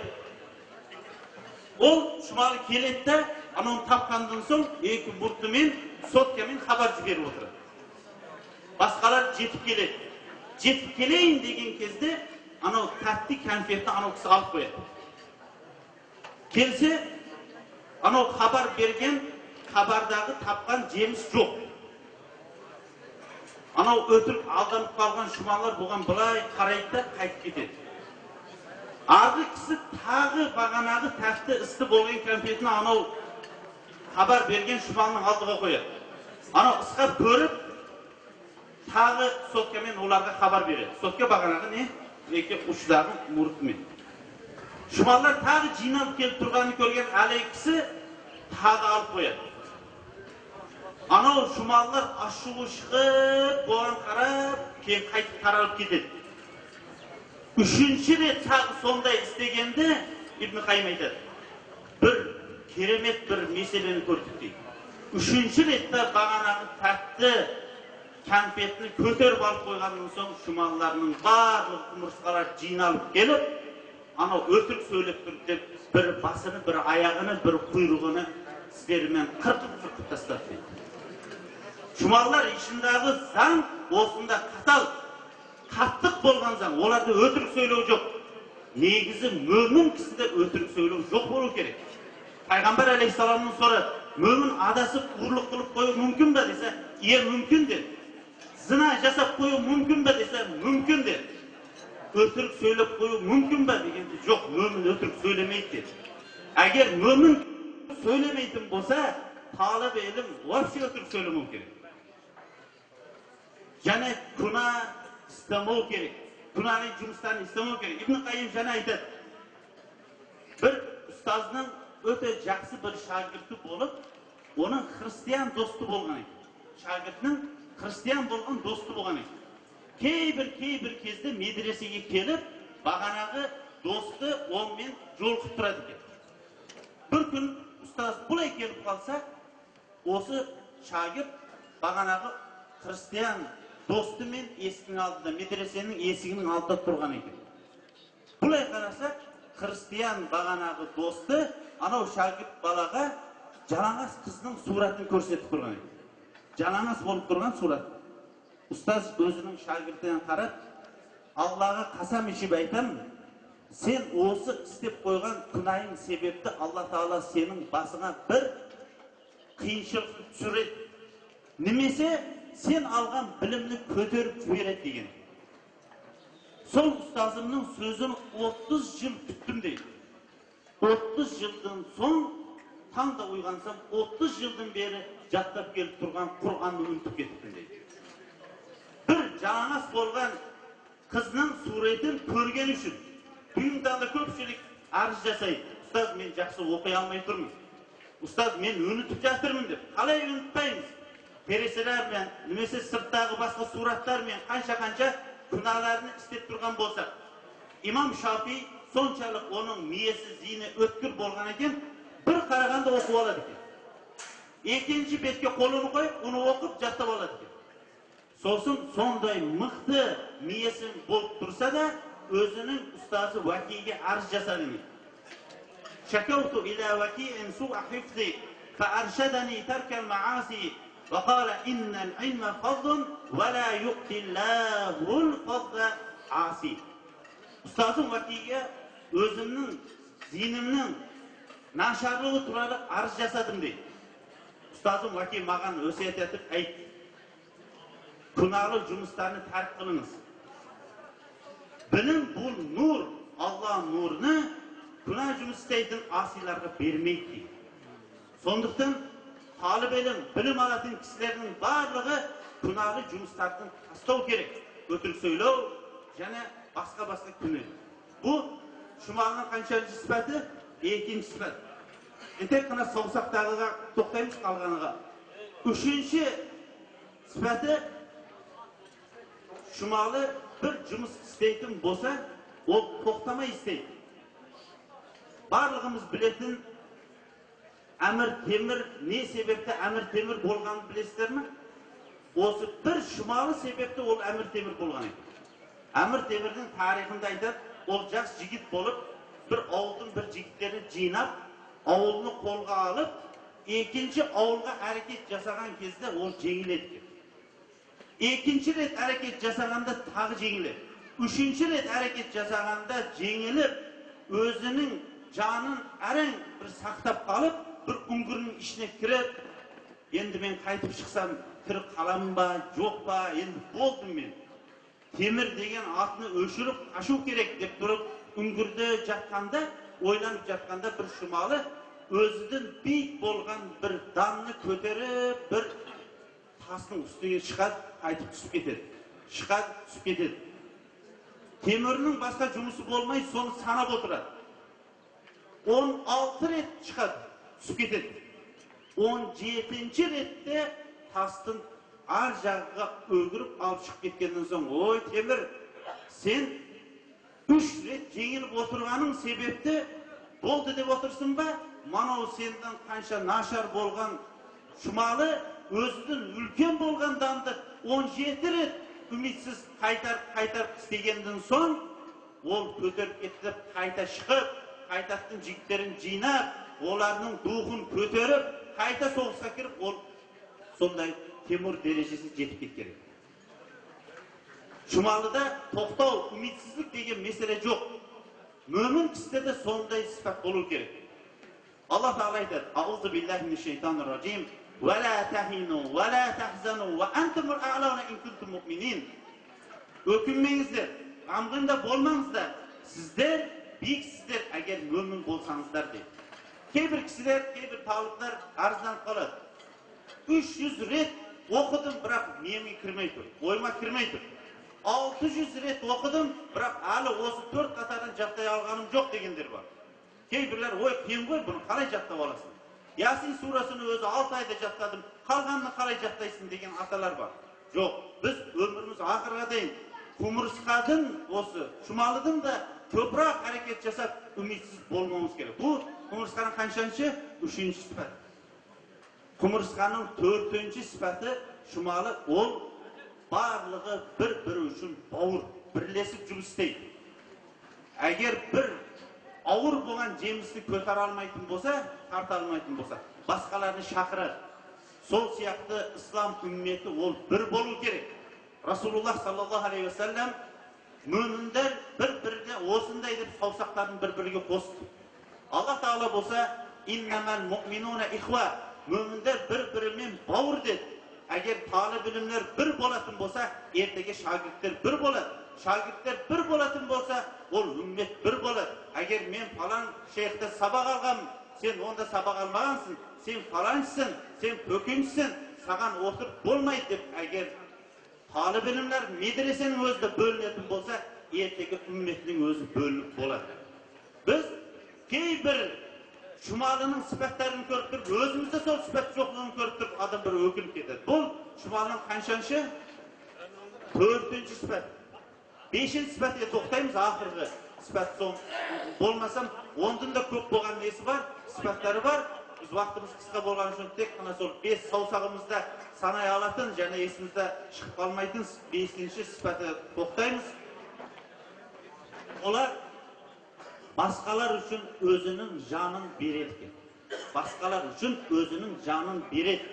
S9: O Şumalı keledi de onu tapkandan soň eki murtu men sotka men habar jiberiп oturadi. Başkalar jetip keledi. Jetip keleyin degen kezde ana tatlı konfetni ana kişi alıp koyadi. Kelse, ana haber bergen, habardagı tapkan jemiz жоқ. Ana ötürüp aldanıp kalgan Şumallar bugan bulay karaydı da kayıp ketedi. Ardı kişi tağı baganağı tatlı ıstı bolgan konfetini ana haber bergen Şumalның aldıga koyadi. Ana ıskap görüp tağı sotkamen olarga haber beredi. Sotka baganağı ne? Eki uçdagı murutmen. Şumallar tağı jinalıp kelip turganын көрген алейкisi tağı alıp koyadi. Ana Şumallar aşığı çıkıp boğan karab keyin kayıp taralып ketedi. Üçüncü ret tağı sonday istegende İbn Kayyim aytadi. Bir keremet bir meseleni gördük deydi. Üçüncü rette baganağı tatlı konfetini köterip alıp koygandan soň Şumallarның barlyk kumurskalar jinalıp kelip ana ötürk söylep turup dep bir basını, bir ayağını, bir kuyruğunu sizlermen kırkıp taslat deydi. Şumallar işindagi zan osunda katal, kattık bolgan zan. Olarda ötürk söyleu жоқ. Negizi mömin kiside ötürk söyleu жоқ boluu kerek. Peygamber aleyhissalamdan sonra mömin adasıp uğurluk kılıp koyu mümkün be dese, iya mümkün der. Zina jasap koyu mümkün be dese, mümkün der. Ötürk söylep koyu mümkün be degende жоқ, mömin ötürk söylemeydi der. Eğer mömin söylemeydim bolsa, talip ilim vapşe ötürk söylemeu kerek. Jana kuna istemeu kerek. Kunanın jumustарын istemeu kerek. İbn Kayyim jana aytadi. Bir ustazdın öte жақсы bir şagirdi bolup, onun Hristiyan dostu bolgan ekan. Şagirdinin Hristiyan bolgan dostu bolgan ekan. Key bir kezde medresege kelip, baganağı dostu onmen jolkup turadi ekan. Bir gün ustaz bulay kelip kalsa, osu şagird baganağı Hristiyan dostu men esiginin aldında, medresenin esiginin aldında turgan ekan. Bulay karasak, Hristiyan baganağı dostu ana o şagird balaga жалаңаш kızның suratını көрсетip turgan ekan. Жалаңаш bolup turgan surat. Ustaz özünün şagirdine qarab, Allah'a kasam içip aytam, sen osu istep koygan kınayın sebepti Allah Taala senin basına bir kıyınçılık düşürет. Nemese sen algan bilimni kötörüp jiberet degen. Sol ustazımның sözünü 30 yıl küttüm deydi. 30 yıldan soň tanda uygansam 30 yıldan beri jattap gelip turgan Kur'an'ı unutip ketiptim deydi. Bir jalanas bolgan kızның suretin көрген үшін бүгінгі таңда көпшілік арыз жасайды. Ustaz, men жақсы оқи алмай тұрмын. Ustaz, men unutib жатырмын деп. Қалай unutпаймыз? Переселермен, немесе сырттағы басқа сураттармен қанша күнәләрні істеп тұрған болсақ, İmam Şafii соншалық оның миесі зейіні өткір болған екен, бір қарағанда оқып алады екен. Екінші бетке қолын қойып, оны оқып жаттап алады екен. Сосын сондай мықты миесі болып тұрса да, өзінің ұстазы Вакиге арыз жасады ме. Шакауту иля Вакиин су'a хифзи фa'аршадани таркал ма'аси ва қала иннал илма фадлун ва ла ю'тиллахул фадла аси. Ұстазым Вакиге өзімнің зейінімнің нашарлығы туралы арыз жасадым дейді. Ұстазым Ваки маған өсиет етіп айтты. Күнәлі жұмыстарını тәрк қылыңыз. Білім бұл нұр, Allah нұрны күнә жұмыс істейтін асиларға бермейді. Сондықтан талып білім алатын кісілердің барлығы күнәлі жұмыстардың тастау керек. Өтірік сөйлеу және басқа күнә. Бұл Жұмағының қаншаншы сипаты? Екінші сипат. Тек қана саусақтағыға тоқтаймыз қалғаныға. Үшінші сипаты Жұмалы bir жұмыс істейтін болса, ол тоқтамай істейді. Барлығымыз білетін Әмір Темір не себепті Әмір Темір болғанын білесіздер ме? Осы бір Жұмалы себепті ол Әмір Темір болған еді. Әмір Темірдің тарихында айтады, ол жас жігіт болып, бір ауылдың бір жігіттерін жинап, ауылны қолға алып, екінші ауылға әрекет жасаған кезде ол жеңіледі. İkinci rет әрекет жасағанда тағы жеңіліп, үшінші рет әрекет жасағанда жеңіліп, өзінің жанын әрең бір сақтап қалып, бір үңгірінің ішіне кіріп, енді мен қайтып шықсам, тірі қалам ба, жоқ ба, енді болдым мен. Темір деген атыны өшіріп, қашу керек деп тұрып, үңгірді жатқанда, ойланып жатқанда бір Жұмалы өзінің бейт болған бір данны көтеріп, бір тастың үстіге шығады, қайтып түсіп кетеді. Шығады, түсіп кетеді. Темірінің басқа жұмысы болмай, соны санап отырады. 16 рет шығады, түсіп кетеді. 17-ші ретте тастың ар жағыға өгіріп алып шығып кеткеннен соң, ой Темір, сен 3 рет жеңіліп отырғаның себепті болды деп отырсың ба? Манау сенден қанша нашар болған Жұмалы өзінің үлкен болған данды 17 рет үмітсіз қайтар істегеннен соң, ол көтеріп кетіп, қайта шығып, қайтақтың жігіттерін жинап, оларының духын көтеріп, қайта соғысқа кіріп, ол сондай Темір дәрежесі жетіп кеткен. Жұмалыда тоқтау, үмітсізлік деген меселе жоқ. Мөмін кісіде де сондай сипат болу керек. Allah Teala айтады: "Аузу биллахи минеш-шайтанир-раджим, ва ла тахину, ва ла тахзану, ва антумул а'лауна ин кунтум му'минин." Өкінмеңіздер, ғамғында болмаңыздар. Сіздер биіксіздер, егер мөмін болсаңыздар дейді. Кейбір кісілер, кейбір талыптар арызданып қалады. 300 рет оқыдым, бірақ миыма кірмей тұр, ойыма кірмей тұр. 600 рет оқыдым, бірақ әлі осы 4 қатардан жаттай алғаным жоқ дегендер бар. Кейбірлер, ой, қиын ғой, бұны қалай жаттап аласың? Ясин сурасыны өзі 6 айда жаттадым, қалғанını қалай жаттайсың деген аталар бар. Жоқ, біз өміріміз ақырға дейін құмырсқадың осы Жұмалыдың да көпірақ әрекет жасап, үмітсіз болмауымыз керек. Бұл құмырсқаның қаншаншы? 3-ші сипат. Құмырсқаның 4-ші сипаты Жұмалы, ол барлығы бір-бірі үшін бауыр, бірлесіп жұмыс істейді. Егер бір ауыр болған жемісті көтара алмайтын болса, тарта алмайтын болса, басқаларını шақырады. Сол сияқты ислам үмметі ол бір болу керек. Расулуллах саллаллаху алейхи ва саллям мөміндер бір-біріне осындай деп саусақтарын бір-бірге қосты. Allah Teala болса, "Иннамал муъминуна ихва", мөміндер бір-бірімен бауыр деді. Егер талып білімлер бір болатын болса, ертеге шагirtler бір болады. Шагirtler бір болатын болса, ол үммет бір болады. Егер мен falan şeyhte sabah алғам, sen onda sabak almagansın, sen falançısın, sen pökünçsün, sagan oturup bolmaydı dep eğer talib ilimler medresenin özünde bölünетін bolsa, erteki ümmetinin özü bölünüp болады. Biz кейбір Şumalının sıfatlarını görüp durup, özümüzde sol sıfat yokluğunu görüp durup adam bir ökülüp ketedi. Bu Şumalının kaçıncı? 4. sıfat. 5. sıfatga to'xtaymiz, ahirgi sıfat son bolmasam, ondan da köp bolgan nesi var, sıfatları var. Biz vaqtimiz qisqa bolgan üçün tek qana sol 5 sausagımızda sanay alatın, және esimizde chiqib qolmaytin 5-ci sıfatı to'xtaymiz. Olar başqalar üçün özünün canın beredi. Başqalar üçün özünün canın beredi.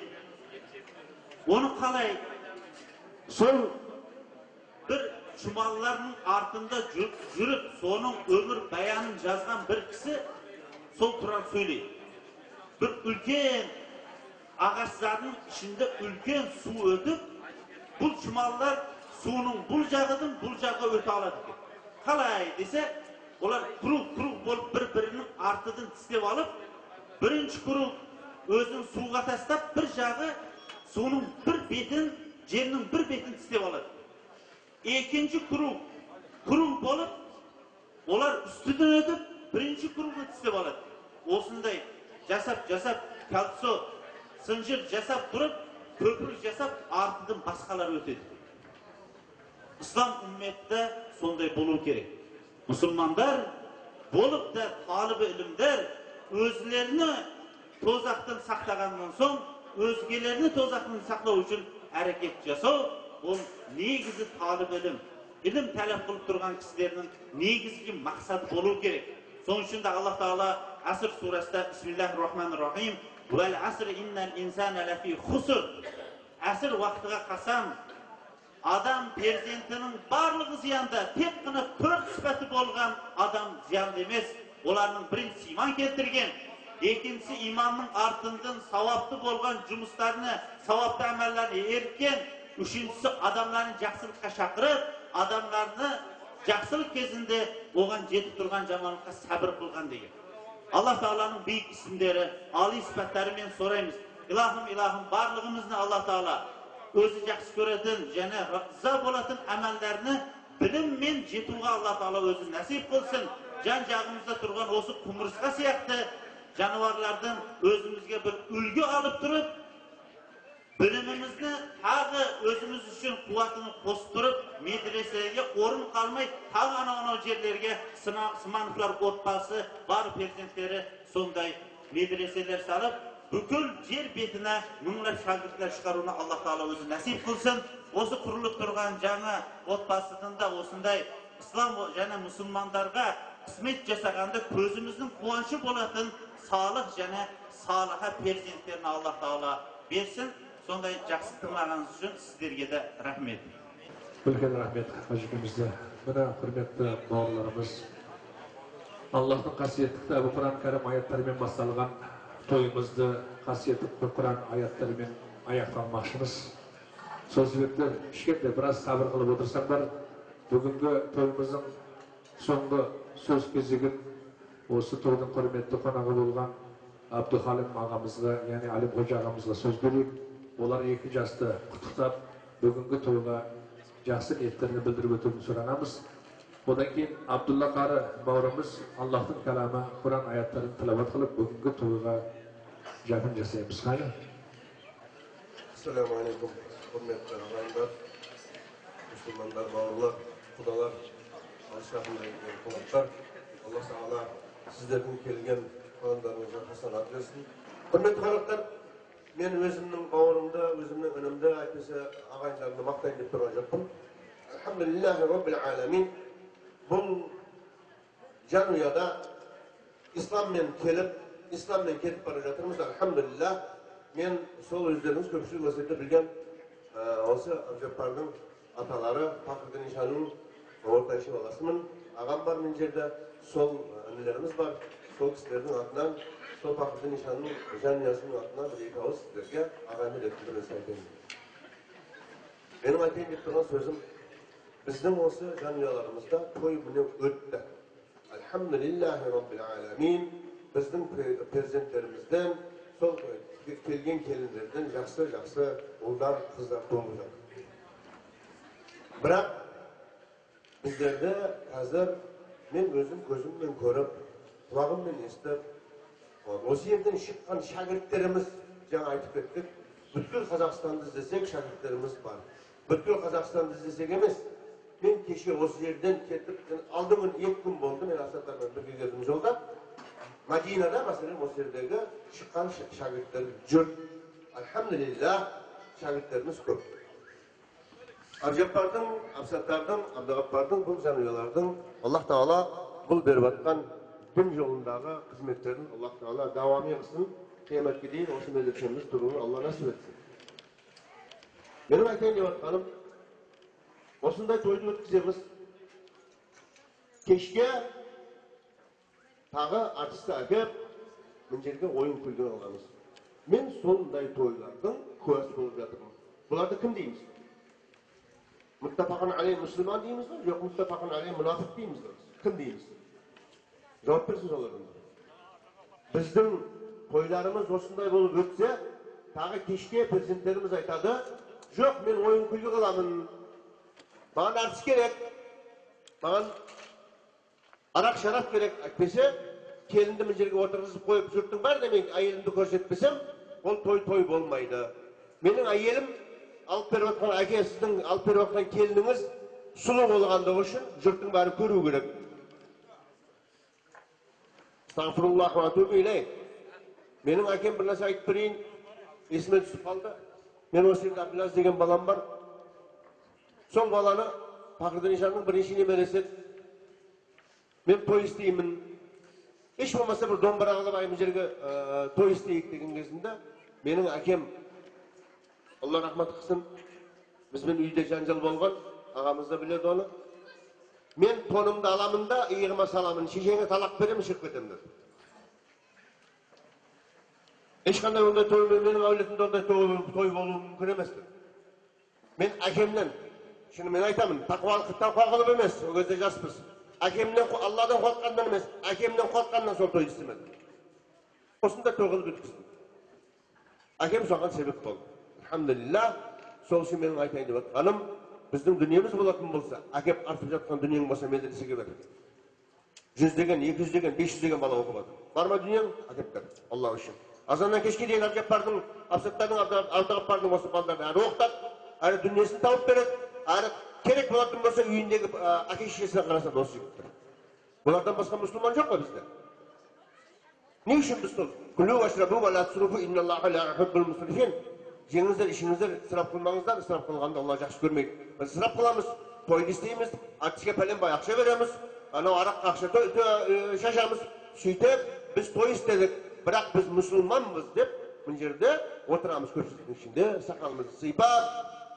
S9: Onu qalay sol bir Şumallarının артында жүрüp, sonun ömür bayanın жазған bir kişi sol turan söyleydi. Bir ülken ağaçlarının içinde ülken su ötüp, bu Şumallar suunun bul jagıdan bul jaga öte aladı. Qalay dese, olar kurup bolup bir-birinin artıdan tislep alıp, birinci kurup özünün suga tastap, bir jagı suunun bir betin, jerinin bir betin tislep aladı. İkinci kurum bolup, olar üstüden ötüp, birinci kurumunu tislep aladı. Osunday jasap, kalso, sınjır jasap durup, köprü jasap, artıdan başkalar ötedi. İslam ümmette sonday bolu gerek. Müslümanlar bolup da talib-i ilimler özlerini tozaktan saklagandan son, özgelerini tozaktan saklaw üçün hareket jasaw, ol negizi talib ilim talep kılıp durgan kişilerinin negizgi maksat bolu gerek. Son üçün de Allah Teala Asr surasida Bismillahirrahmanirrahim Vel asr innel insane lefi husr. Asr vaktiga qasam, adam perzentinin barlığı ziyanda, tek qana 4 sıfatı bolgan adam ziyanda emes. Olarning birinchisi iman keltirgen, ikincisi imanның артından savaplı bolgan jumuslarni, savaplı amallarni eritken, üçüncüsü adamlarni жақсылыққа шақырып, adamlarni жақсылық кезінде оған жетіп тұрған жаманлыққа сабыр қылған деген. Allah Teala'nın büyük isimleri, âli sıfatlarымен sorayımız. İlahım, barlığımızı Allah Teala özü жақсы көретін және rıza болатын amallarni bilimмен жетуге Allah Teala özü nasip kılsın. Can жағымызda тұрған осы құмырсқа сияқты жануарлардан özümüzге bir үлгі alıp durup, bilimimizni tağı özümüz üçün kuvvetini kosturup, medreseye orun kalmayıp, tağı ana yerlerge Sımanovlar otbası, bar perzentleri sonday medreseler salıp, bükül yer betine mыңlar şagirdler çıkaruna Allah Teala özü nasip kılsın. Osu kurulup durgan жаңа otbasında osunday İslam және Müslümanlarga kısmet jasaganda közümüzün kuvançı bolatın sağlık және salaha perzentlerini Allah Teala versin. Sonday жақсы tınlaganız üçün sizlerge de rahmet.
S1: Үлкен рахмет хажымызда. Мына құрметті бауырларымыз, Аллахтың қасиетті кітабы Құран кәрім аяттарымен басталған тойымызды қасиетті Құран аяттарымен аяқталмақшымыз. Сол себепті кішкентай біраз сабыр қылып отырсаңдар, бүгінгі тойымыздың соңғы сөз кезегін осы тойдың құрметті қонағы болған Абдухалим ағамызға, яғни Алим Қожа ағамызға сөз берейік. Олар екі жасты құттықтап, бүгінгі тойға жақсы ниеттерін білдіріп өтуін сұранамыз. Одан кейін Абдулла Қары бауырымыз Аллахтың кәламы, Құран аяттарын тилават қылып, бүгінгі тойға жақын жасаймыз. Қайда?
S10: Ассаламу алейкум, құрметті ағайындар, мұсылмандар, бауырлар, құдалар, алыс жақындай қонақтар. Алла Тағала сіздердің келген қадамдарыңызға хасанат берсін. Құрметті қонақтар, мен өзімнің бауырымды, өзімнің інімді әйтпесе ағайындарымды мақтайын деп тұрған жоқпын. Алхамдулиллахи Rabbil аламин. Бұл жанұяда исламмен келіп, исламмен кетіп бара жатырмыз. Алхамдулиллах. Мен сол өздеріңіз көпшілік өсетті білген осы Абжаппардың аталары Пақырдың Нишанның ортайшы баласымын. Ағам бар мен жерде, сол інілеріміз бар. Сол кісілердің атынан, сол Пақырдың Нишанның жанұясының атынан бір екі ауыз сіздерге ағайынды деп тұрмыз айтайын. Менің айтайын деп тұрған сөзім, біздің осы жанұяларымызда той міне өтті. Алхамдулиллахи Rabbil аламин. біздің перзенттерімізден, сол келген келіндерден жақсы ұлдар, қыздар туып жатыр. Бірақ біздерде қазір мен өзім көзіммен көріп, құлағыммен естіп, осы жерден шыққан шәкірттеріміз, жаңа айтып кеттік, бүткіл Қазақстанды іздесек шәкірттеріміз бар. Бүткіл Қазақстанды іздесек емес, мен кеше осы жерден кетіп, алдың күн 2 күн болды, мен Асаттармен бірге келдім жолда. Мадинада, мәселен, осы жердегі шыққан шәкірттер жүр. Альхамдулилlah, шәкірттеріміз көп. Абжаппардың, Абсаттардың, Абдығаппардың, бұл жанұялардың Аллах Тағала бұл беріп атқан дін жолындағы қызметтерін Аллах Тағала давами қылсын, қияметке дейін осы медресеміз тұруын Алла насіп етсін. Менің айтайын деп атқаным, осындай тойды өткіземіз. Кешке тағы артисті әкеп, мына жерге ойын күлген алғанбыз. Мен сондай тойлардың куәсі болып жатырмын. Бұларды кім дейміз? Muttafaqun aleyh Müslüman deyimiz mi? Yok muttafaqun aleyh münafık deyimiz mi? Kim deyimiz? Cevap versin olarım. Bizden toylarımız osunday bolup ötse, tağı keşke prezidentlerimiz aytadı. Yok men oyun kulgu kılamın. Bana artist gerek. Bana arak şarap gerek etmese, kelindi mıncırga oturguzup koyup jurttun var demek ayelimdi körsetmesem, ol toy bolmaydı. Menin ayelim alып беріп отқан әке, сіздің алып беріп отқан келініңіз сұлу болғандығы үшін жұрттың бәрі көру керек. Estağfurullah ve tövbe ileyh. Менің әкем бір нәрсе айтып берейін, есіме түсіп қалды. Мен осы жерде Абділаз деген балам бар. Сол баланы Пақырды Нишанның бірінші немересі. Мен той істеймін. Еш болмаса бір домбыра алып айым жерге той істейік деген кезінде менің әкем Allah rahmet kılsın. Bizden uyda janjal bolgan, ağamız da biledi onu. Men tonumda alamında, iyigime salamın, şişeğine talak verem, çıkıp ketem dedi. Eşkanday onday toy, benim avletimde onday toy boluğum mümkün emesdi. Men akemden, şimdi men aytamın, takvalıktan korkulup emes, o gözde jaspız. Akemden, Allah'dan korkkandan emes, akemden korkkandan sol toy istemedim. Osunda toy kılıp ötküzdüm. Akem soğan sebep oldu. Alhamdulillah, sol için benim aytayın деп atqaным, біздің дүниеміз болатын болса, әкеп артып жатқан дүниең болса медресеге бер. 100 деген, 200 деген, 500 деген бала оқып жатыр. Бар ма дүниең? Әкеп бер. Алла үшін. Азаннан кешке дейін Абжаппардың, Абсаттардың, Абдығаппардың осы балдарды әрі оқытады, әрі дүниесін тауып береді, әрі керек болатын болса үйіндегі әке шешесіне қарасады осы жігіттер. Бұлардан басқа мұсылман жоқ па бізде? Не үшін біз сол? Күлу вашрабу ва ла тусрифу инналлаха ла юхиббул мусрифин. Жеңіңіздер, ішіңіздер, ысырап қылмаңыздар, ысырап қылғанды Алла жақсы көрмейді. Біз ысырап қыламыз, тойды істейміз, артиске пәленбай ақша береміз, анау араққа ақша шашамыз, сөйтіп біз той істедік, бірақ біз мұсылманбыз деп, мына жерде отырамыз көпшіліктің ішінде, сақалымызды сыйпап.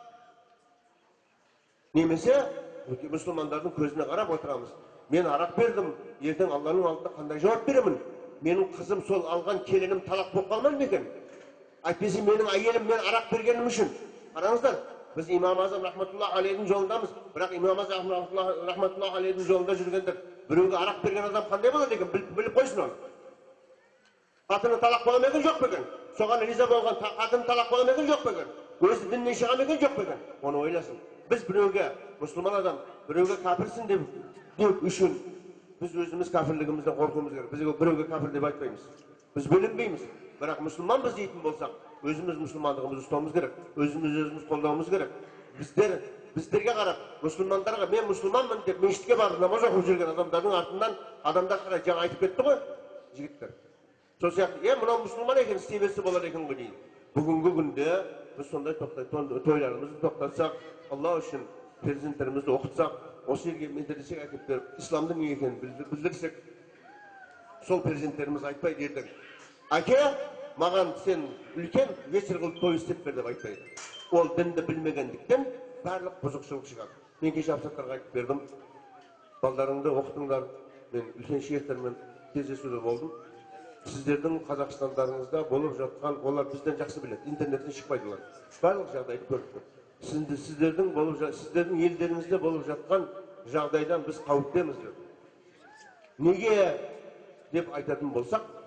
S10: Немесе мұсылмандардың көзіне қарап отырамыз. Мен арақ бердім, ертең Алланың алдында қандай жауап беремін? Менің қызым сол алған келінім талақ болып қалмайды ма екен? Айтпесе менің әйелім мен арақ бергенім үшін. Қараңыздар, біз имам Азам рахматуллах алейхидің жолындамыз. Бірақ имам Азам рахматуллах алейхидің жолында жүргендер, біреуге арақ берген адам қандай болады екен? Біліп қойсын оны. Қатыны талақ боламеген жоқ беген. Соған риза болған қатыны талақ боламеген жоқ беген. Өзі діннен шығамеген жоқ беген. Оны ойласын. Біз біреуге, мұсылман адам, біреуге кәпірсін деп үшін біз өзіміз кәпірлігімізден қорқуымыз керек. Біз біреуге кәпір деп айтпаймыз. Біз бөлінбейміз. Бірақ мұсылман біз дейтін болсақ, өзіміз мұсылмандығымызды ұстауымыз керек, өзіміз қолдауымыз керек. Біздерге қарап, мұсылмандарға мен мұсылманмын деп мешітке барып намаз оқып жүрген адамдардың артынан адамдар қарай жаңа айтып кетті ғой, жігіттер. Сол сияқты, мынау мұсылман екен, істей берсе болар екен ғой дейді. Бүгінгі күнде біз сондай тойларымызды тоқтатсақ, Алла үшін перзенттерімізді оқытсақ, осы жерге медресеге әкеп беріп, исламдың не екенін білдірсек, сол перзенттеріміз айтпайды ертең. Әке, маған сен үлкен вечер қылып той істеп бер деп айтпайды. Ол дінді білмегендіктен барлық бұзықшылық шығады. Мен кеше Абсаттарға айтып бердім. Балдарыңды оқытыңдар. Мен үлкен шейхтермен кездесуде болдым. Сіздердің Қазақстандарыңызда болып жатқан, олар бізден жақсы біледі. Интернеттен шықпайдылар. Барлық жағдайды көріп тұр. Сіздердің елдеріңізде болып жатқан жағдайдан біз қауіптеміз деп. Неге деп айтатын болсақ,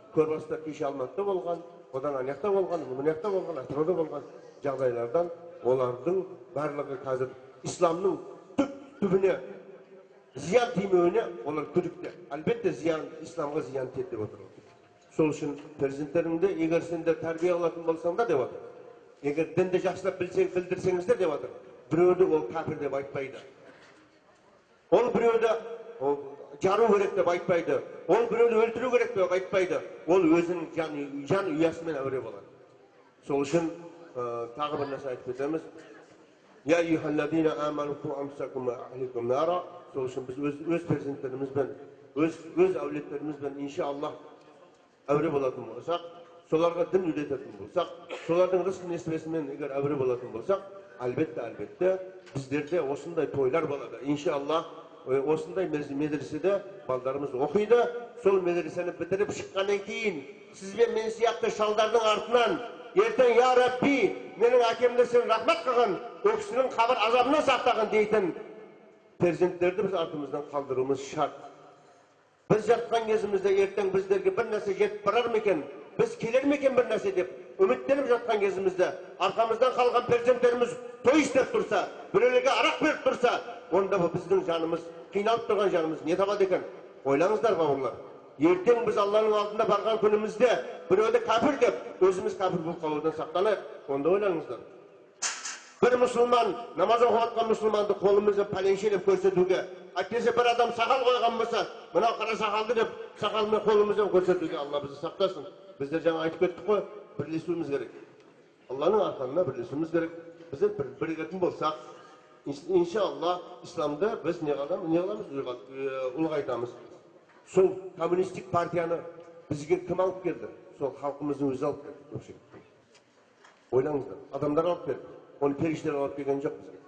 S10: Көрбастар кеше Алматыда болған, одан Анаяқта болған, Мұнаяқта болған, Атырауда болған жағдайлардан олардың барлығы қазір исламның түп-түбіне зиян тимеуіне олар күдікті. Әлбетте зиян, исламға зиян тиеді деп отыр. Сол үшін президенттеріңді егер сендер тәрбие алатын болсаңдар деп отыр. Егер дінді жақсылап білдірсеңіздер деп отыр. Біреуді ол кәпір деп айтпайды. Ол біреуді жару керек деп айтпайды. Ол біреуді өлтіру керек деп айтпайды. Ол өзінің жан ұясымен әуре болады. Сол үшін тағы бір нәрсе айтып кетеміз. Я аyyuhalladina amanu qu anfusakum wa ahlikum nara. Сол үшін біз өз президенттерімізбен, өз әулеттерімізбен иншаллах әуре болатын болсақ, соларға дін үйрететін болсақ, солардың рызық несібесімен егер әуре болатын болсақ, әлбетте біздерде осындай тойлар болады. Иншаллах осындай медреседе балдарымыз оқиды. Сол медресені бітіріп шыққаннан кейін сізбен мен сияқты шалдардың артынан ертең я Рабби, менің әкемді сен рахмат қылған, ол кісінің қабір азабынан сақтаған дейтін перзенттерді біз артымыздан қалдыруымыз шарт. Біз жатқан кезімізде ертең біздерге бір нәрсе жетіп барар ма екен, біз келер ме екен бір нәрсе деп үміттеніп жатқан кезімізде арқамыздан қалған перзенттеріміз той істеп тұрса, біреулерге арақ беріп тұрса, онда біздің жанымыз, қиналып тұрған жанымыз не табады екен? Ойлаңыздар бауырлар. Ертең біз Алланың алдында барған күнімізде біреуді кәпір деп, өзіміз кәпір болып қалудан сақтанайық. Онда ойлаңыздар. Bir Müslüman, namaz okuvatkan Müslümanды қолымызды пәленшелеп көрсетуге, әйтпесе бір адам сақал қойған болса, мынау қара сақалды деп сақалмен қолымызды көрсетуге Алла бізді сақтасын. Біздер жаңа айтып кеттік қой, бірлесуіміз керек. Алланың арқанына бірлесуіміз керек. Біздер бірігетін болсақ, иншалла исламды біз не қыламыз, ұлғайтамыз. Сол коммунистік партияны бізге кім алып келді? Сол халқымыздың өзі алып келді. Ойлаңыздар, адамдар алып келді. Onu perişler alıp gelgen yok bize.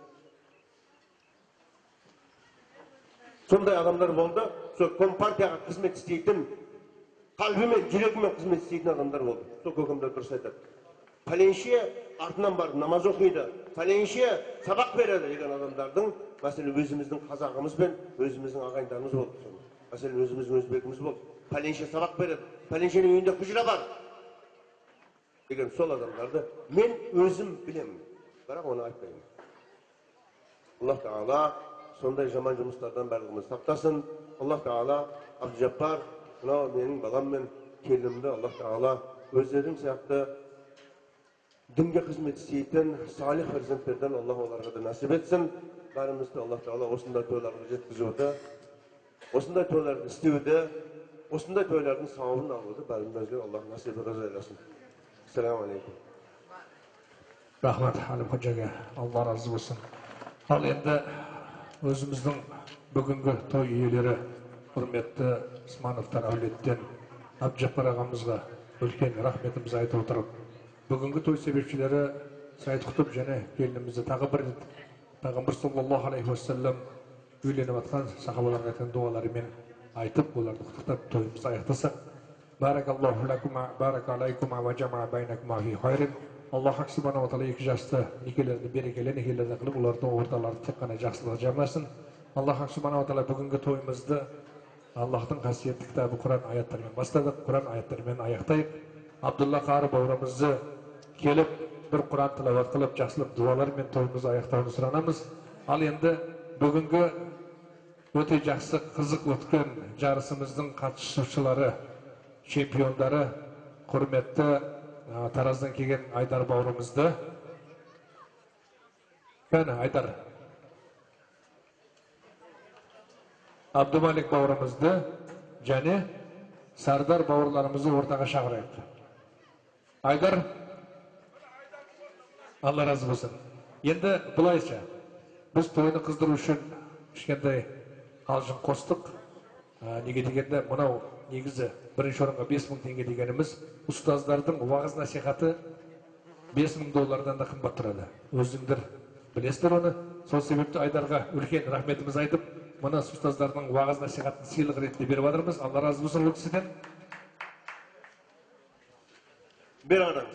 S10: Sonday adamlar oldu. Sonra kompartiyaga hizmet isteytin, kalbime, yüreğime hizmet isteytin adamlar oldu. Sonra kökümler dürüst aytadi. Falenşiye ardından barıp namaz okuydu. Falenşiye sabak beredi degan adamlardan, mesela özümüzün kazağımız ben, özümüzün ağayınlarımız oldu. Mesela özümüzün özbekimiz oldu. Falenşiye sabak beredi. Falenşiyenin önünde hücre var. Degan sol adamlardı. Men özüm bilemem. Бірақ оны айтпаймын. Аллах Таала сондай жаман жұмыстардан барлығымызды сақтасын. Аллах Таала Абдужаббар, мынау менің балам мен келінімді Аллах Таала өздерің сияқты дінге қызмет істейтін салих перзенттерден Аллах оларға да насип етсін. Бәрімізді Аллах Таала осындай тойларға жеткізуді, осындай тойларды істеуді, осындай тойлардың сауабын алуды бәрімізге Аллах насип айласын. Ассаламу алейкум.
S1: Rahmat Halim Hocaga, Allah razı olsun. Al endi özümüzдің бүгінгі той иелері, құрметті Usmanovтар әулеттен Абдужаббар ағамызға үлкен рахметімізді айтып отырып, бүгінгі той себепшілері Сайд Құтып және келінімізді тағы бір Пайғамбар саллаллаху алейхи уассалам үйленіп атқан сахабаларға айтқан дуаларымен айтып, оларды құттықтап тойымызды аяқтасақ. Баракаллаху лакума, барака алейкума ва жамаа байнакума фи хайрин. Allah Hak Subhanahu wa Ta'ala iki жасты некелерді берекелі некелерді қылып, олардың орталарды тек қана жақсылық жамасын. Allah Hak Subhanahu wa Ta'ala бүгінгі тойымызды Аллахтың қасиетті кітабы Құран аяттарымен бастадық, Құран аяттарымен аяқтайық. Абдулла Қары бауырымызды келіп, бір Құран тилават қылып, жақсылық дуалармен тойымызды аяқтауын сұранамыз. Ал енді бүгінгі өте жақсы қызық өткен жарысымыздың қатысушылары, чемпиондары, құрметті Тараздан келген Айдар бауырымызды. Кәні Айдар. Абдумалик бауырымызды және Сардар бауырларымызды ортаға шақырайық. Айдар, Алла разы болсын. Енді бұлайша, біз тойны қыздыру үшін кішкентай қалжың қостық. Неге дегенде, мынау негізі бірінші орынға 5000 теңге дегеніміз, ұстаздардың уағыз насихаты $5000 да қымбат тұрады. Өзіңдер білесіздер оны. Сол себепті Айдарға үлкен рахметіміз айтып, мына ұстаздардың уағыз насихатын сыйлық ретінде беріп жатырмыз. Алла разы болсын ол кісіден.
S10: Бер қараңыз.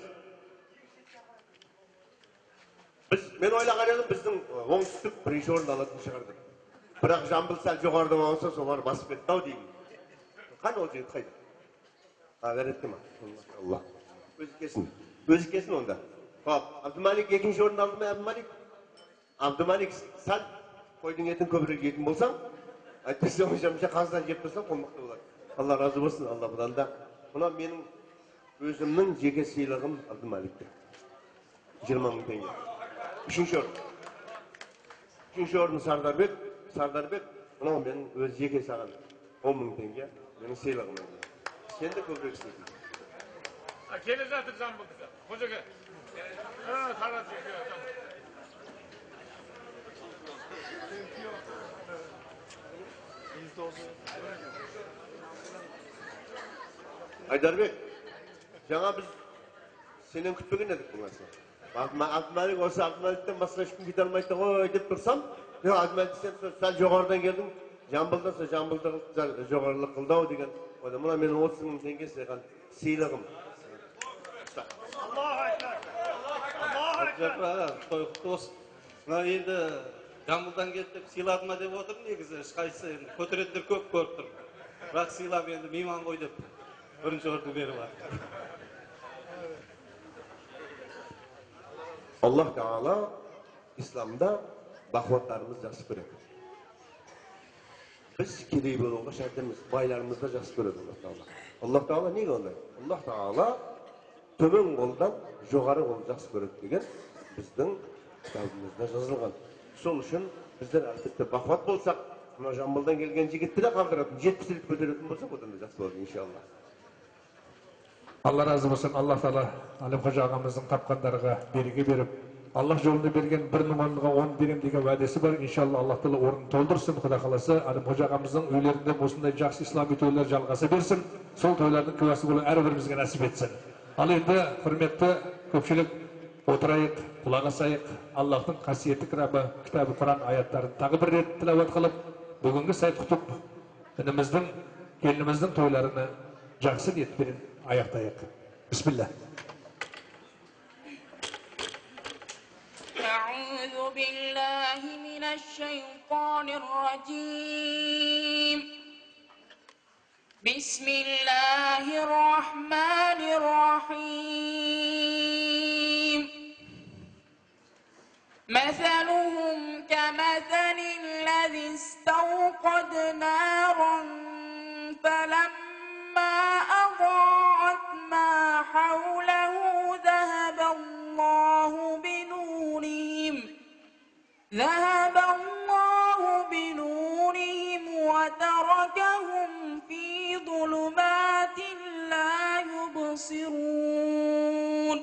S10: Мен ойлаған едім, біздің оңтүстік бірінші орын алатын шығарды. Бірақ Жамбыл сәл жоғарыда болса, солар басып кетті ау деймін. Қан ол жігіт қайда? Verettim Allah. Özü kesin onda. Hop, Abdülmalik ikinci orunu aldı mı Abdülmalik? Abdülmalik sen koydun etin köpürük yetin bolsan, aytırsa hocamca kazdan jep tursan olmakta bolar. Allah razı olsun Allah budan da. Buna benim özümün jeke sыйлыгым Abdülmalik'te. 20 000 tenge. Üçüncü orunu Sardarbek, buna benim öz jeke sağan 10 000 tenge. Benim sыйлыгым. Sen de köpürük istedin.
S7: Kele zatır Jambulda. Hocaga. Taraz çekiyor.
S10: Aydarbek, жаңа biz senden kütmegen edik bu nasıl? Abdülmalik olsa Abdülmalik'ten başka hiç kim gide almaydı oy deyip dursam, ya Abdülmalik sen joğardan geldin, Jambuldan sonra Jambulda joğarlık kıldı o degen. O da buna benim 30 000 tenge sıygan sыйлыгым.
S11: Мына енді Жамбылдан келіп сыйладым деп отырмын негізі ешқайсысы енді көтеретіндер көп көріп тұрмын. Бірақ сыйлап енді мейман ғой деп бірінші орынды беріп жатыр.
S10: Allah Teala İslam'da bakvatlarımız жақсы көреді. Biz kедей болуға шарт емес, байларымыз да жақсы көреді Allah Teala. Allah Teala неге ондай? Allah Teala төмен қолдан жоғары қолды жақсы көреді деген біздің кітабымызда жазылған. Сол үшін біздер әлбетте бақуат болсақ, мына Жамбылдан келген жігітті де қалдыратын, 70 рет көтеретін болсақ, одан да жақсы болады иншалла.
S1: Allah razı olsun. Allah Teala Alim Hoca ağamızın tapkanlarına bereke berip, Allah yolunu bergen bir numanlığa 10 birim деген vədesi var. İnşallah Allah Teala orunu toldursun. Xuda kalasa Alim Hoca ağamızın öylerinde boşunday жақсы İslami toylar жалғаса bersin. Sol toyların kıvası bunu her birimizge nasip etsin. Al endi hürmetli köpçülük oturayık, kulak asayık. Allah'ın kasiyeti kitabı Kur'an ayetlerini tağı bir ret tilavet kılıp, bugünkü sayt kutup, gelinimizin toylarını жақсы niyet verin, ayaktayık. Bismillah.
S2: أعوذ بالله من الشيطان الرجيم بسم الله الرحمن الرحيم مثلهم كمثل الذي استوقد نارا فلما أضاءت ما حوله ذهب الله بنورهم وتركهم في ظلمات لا يبصرون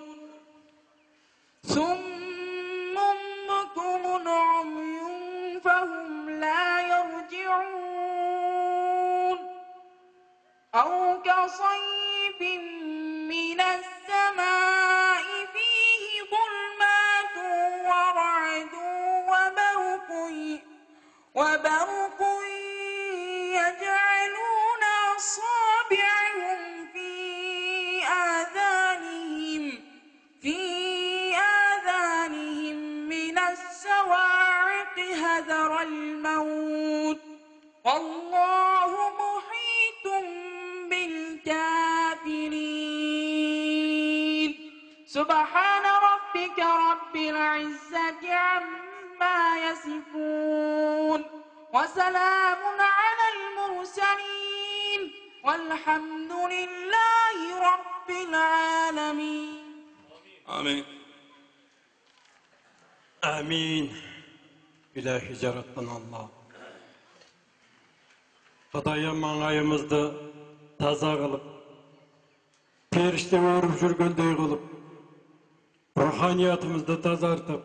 S2: صم بكم عمي فهم لا يرجعون أو كصيب من السماء فيه ظلمات ورعد وبرق يجعلون أصابعهم في آذانهم من الصواعق حذر الموت والله محيط بالكافرين سبحان ربك رب العزة عما يصفون وسلام على المرسلين والحمد لله رب العالمين
S11: آمين آمين İlahi yaratan Allah Xudaya mаңайымызды таза қылып періште өріп жүргендей қылып руханиятымызды тазартып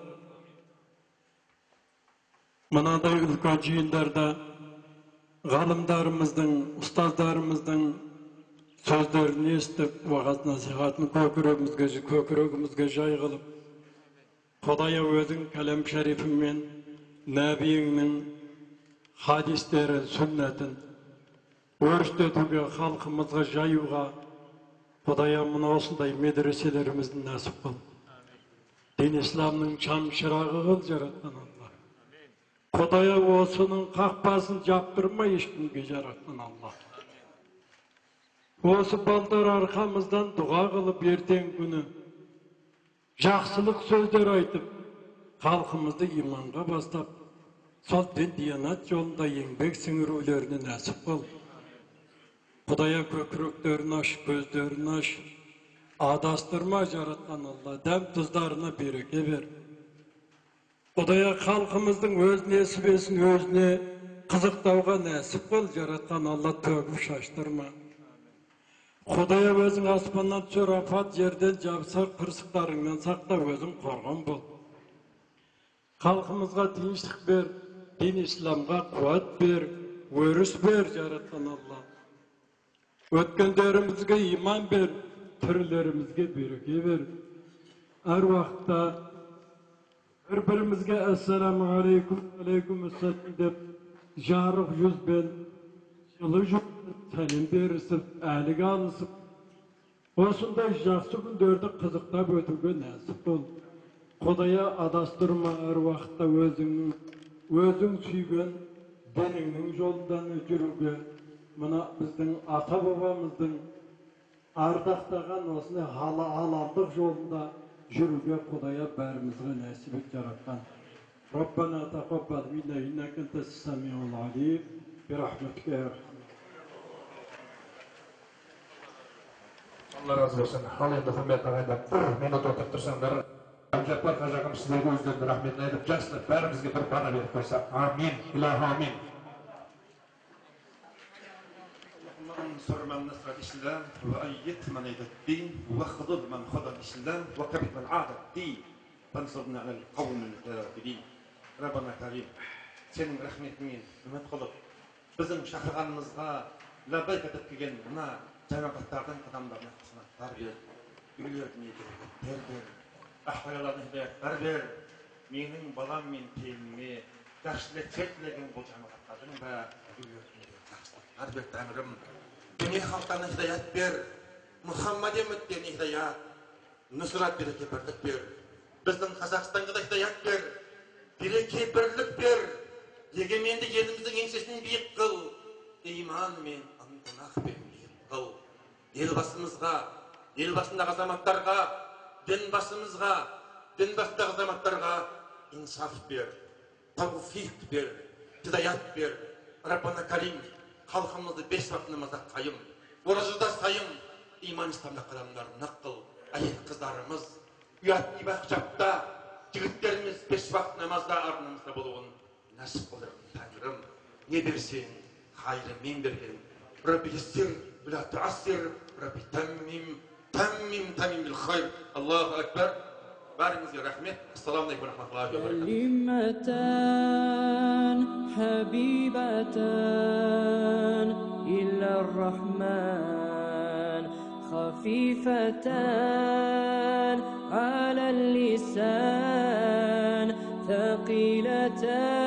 S11: мынадай үлкен жиындарда ғалымдарымыздың, ұстаздарымыздың сөздерін естіп, уағыз насихатын көкірегімізге жай қылып, Құдая өзің кәлем шәрифіңмен нәбиіңнің хадистерін, сүннетін өрістетуге, халқымызға жаюға Құдая мұны осындай медреселерімізді нәсіп қыл. Дін исламның шам шырағы қыл жаратқан Allah. Құдая осының қақпасын жаптырмай ешкімге жаратқан Allah.
S6: Осы балдар arkamızdan dua kılıp erten günü жақсылық сөздер айтып, халқымызды иманға бастап, сол дін диянат жолында еңбек сіңірулеріне нәсіп қыл. Құдая көкіректерін аш, көздерін аш, адастырма жаратқан Алла, дәм тұздарына береке бер. Құдая халқымыздың өз несібесін өзіне қызықтауға нәсіп қыл, жаратқан Алла, төгіп шаштырма. Құдая өзің аспаннан түсер апат, жерден жабысар қырсықтарыңнан сақта, өзің қорған бол. Халқымызға тыныштық бер, дин исламға қуат бер, өріс бер, жаратқан Алла. Өткендерімізге иман бер, тірілерімізге береке бер. Әр уақытта бір-бірімізге «Ассаламу алейкум, алейкум ассалам» деп жарық жүзбен, жылы жүзбен сәлем берісіп, әлігі алысып, осындай жақсы күндерді қызықтап өтуге нәсіп бол. Құдая адастырма, әр уақытта өзің сүйген дініңнің жолынан жүруге, мына біздің ата-бабамыздың ардақтаған осындай халалдық жолында жүруге Құдая бәрімізге нәсіп ет жаратқан. Rabbana taqabbal minna innaka antas samiul alim bi rahmatika ya arham.
S1: Allah razı olsun. Al endi hurmatli ағайындар, bir minut o'tirib tursanlar, Abjabbar Qazaqim sizlarga o'zlarining rahmatini aytib, jastlab barimizga bir bana berib qo'ysa. Amin. Ilohi amin.
S12: انصر من نصر الإسلام وأيد من أيد الدين واخذل من خذل الإسلام وكبت من عاد الدين فانصرنا على القوم الكافرين. Rabbana Karim, senin rahmetinin ümmet kılıp, bizim şakırganımızga labbayk edip kelgen buna cemaatlardan adamların arkasına tarbiye, ülülerine hidayetler ver, ahvayalarına hidayetler ver. Menin balam men telimime yaxşılık çekilegen bu cemaatlardan da ülülerine hidayetler ver Tanrım. Dünya halklarına hidayet ver, Muhammed ümmetlerine hidayet, nusrat bereke birlik ver. Bizden Kazakistan'a da hidayet ver. Bireke birlik ver, egemenlik elimizin ensesini biik kıl, iman men ынтымақ пен биік қыл. Елбасымызға, елбасындағы азаматтарға, дін басындағы азаматтарға инсаф бер, тауфиқ бер, хидаят бер. Раббана Карим, халқымызды 5 уақыт намазда қайым, оразада сайым, иман исламда қадамдарын нақ қыл. Әйел қыздарымыз, ұят ибақ жапта, жігіттеріміз 5 уақыт намазда арнамызда болуын нәсіп қылдыр Тәңірім. Не берсең, хайры мен берген. Rabbi yessir, bila tuassir, Rabbi tammim bil khayr. Allahu Ekber. Barimizga rahmet. Assalamu aleykum ve rahmetullahi ve berekatuhu.
S13: Kalimatan habibatan illa ar-Rahman khafifatan ala al-lisan ثقيلتان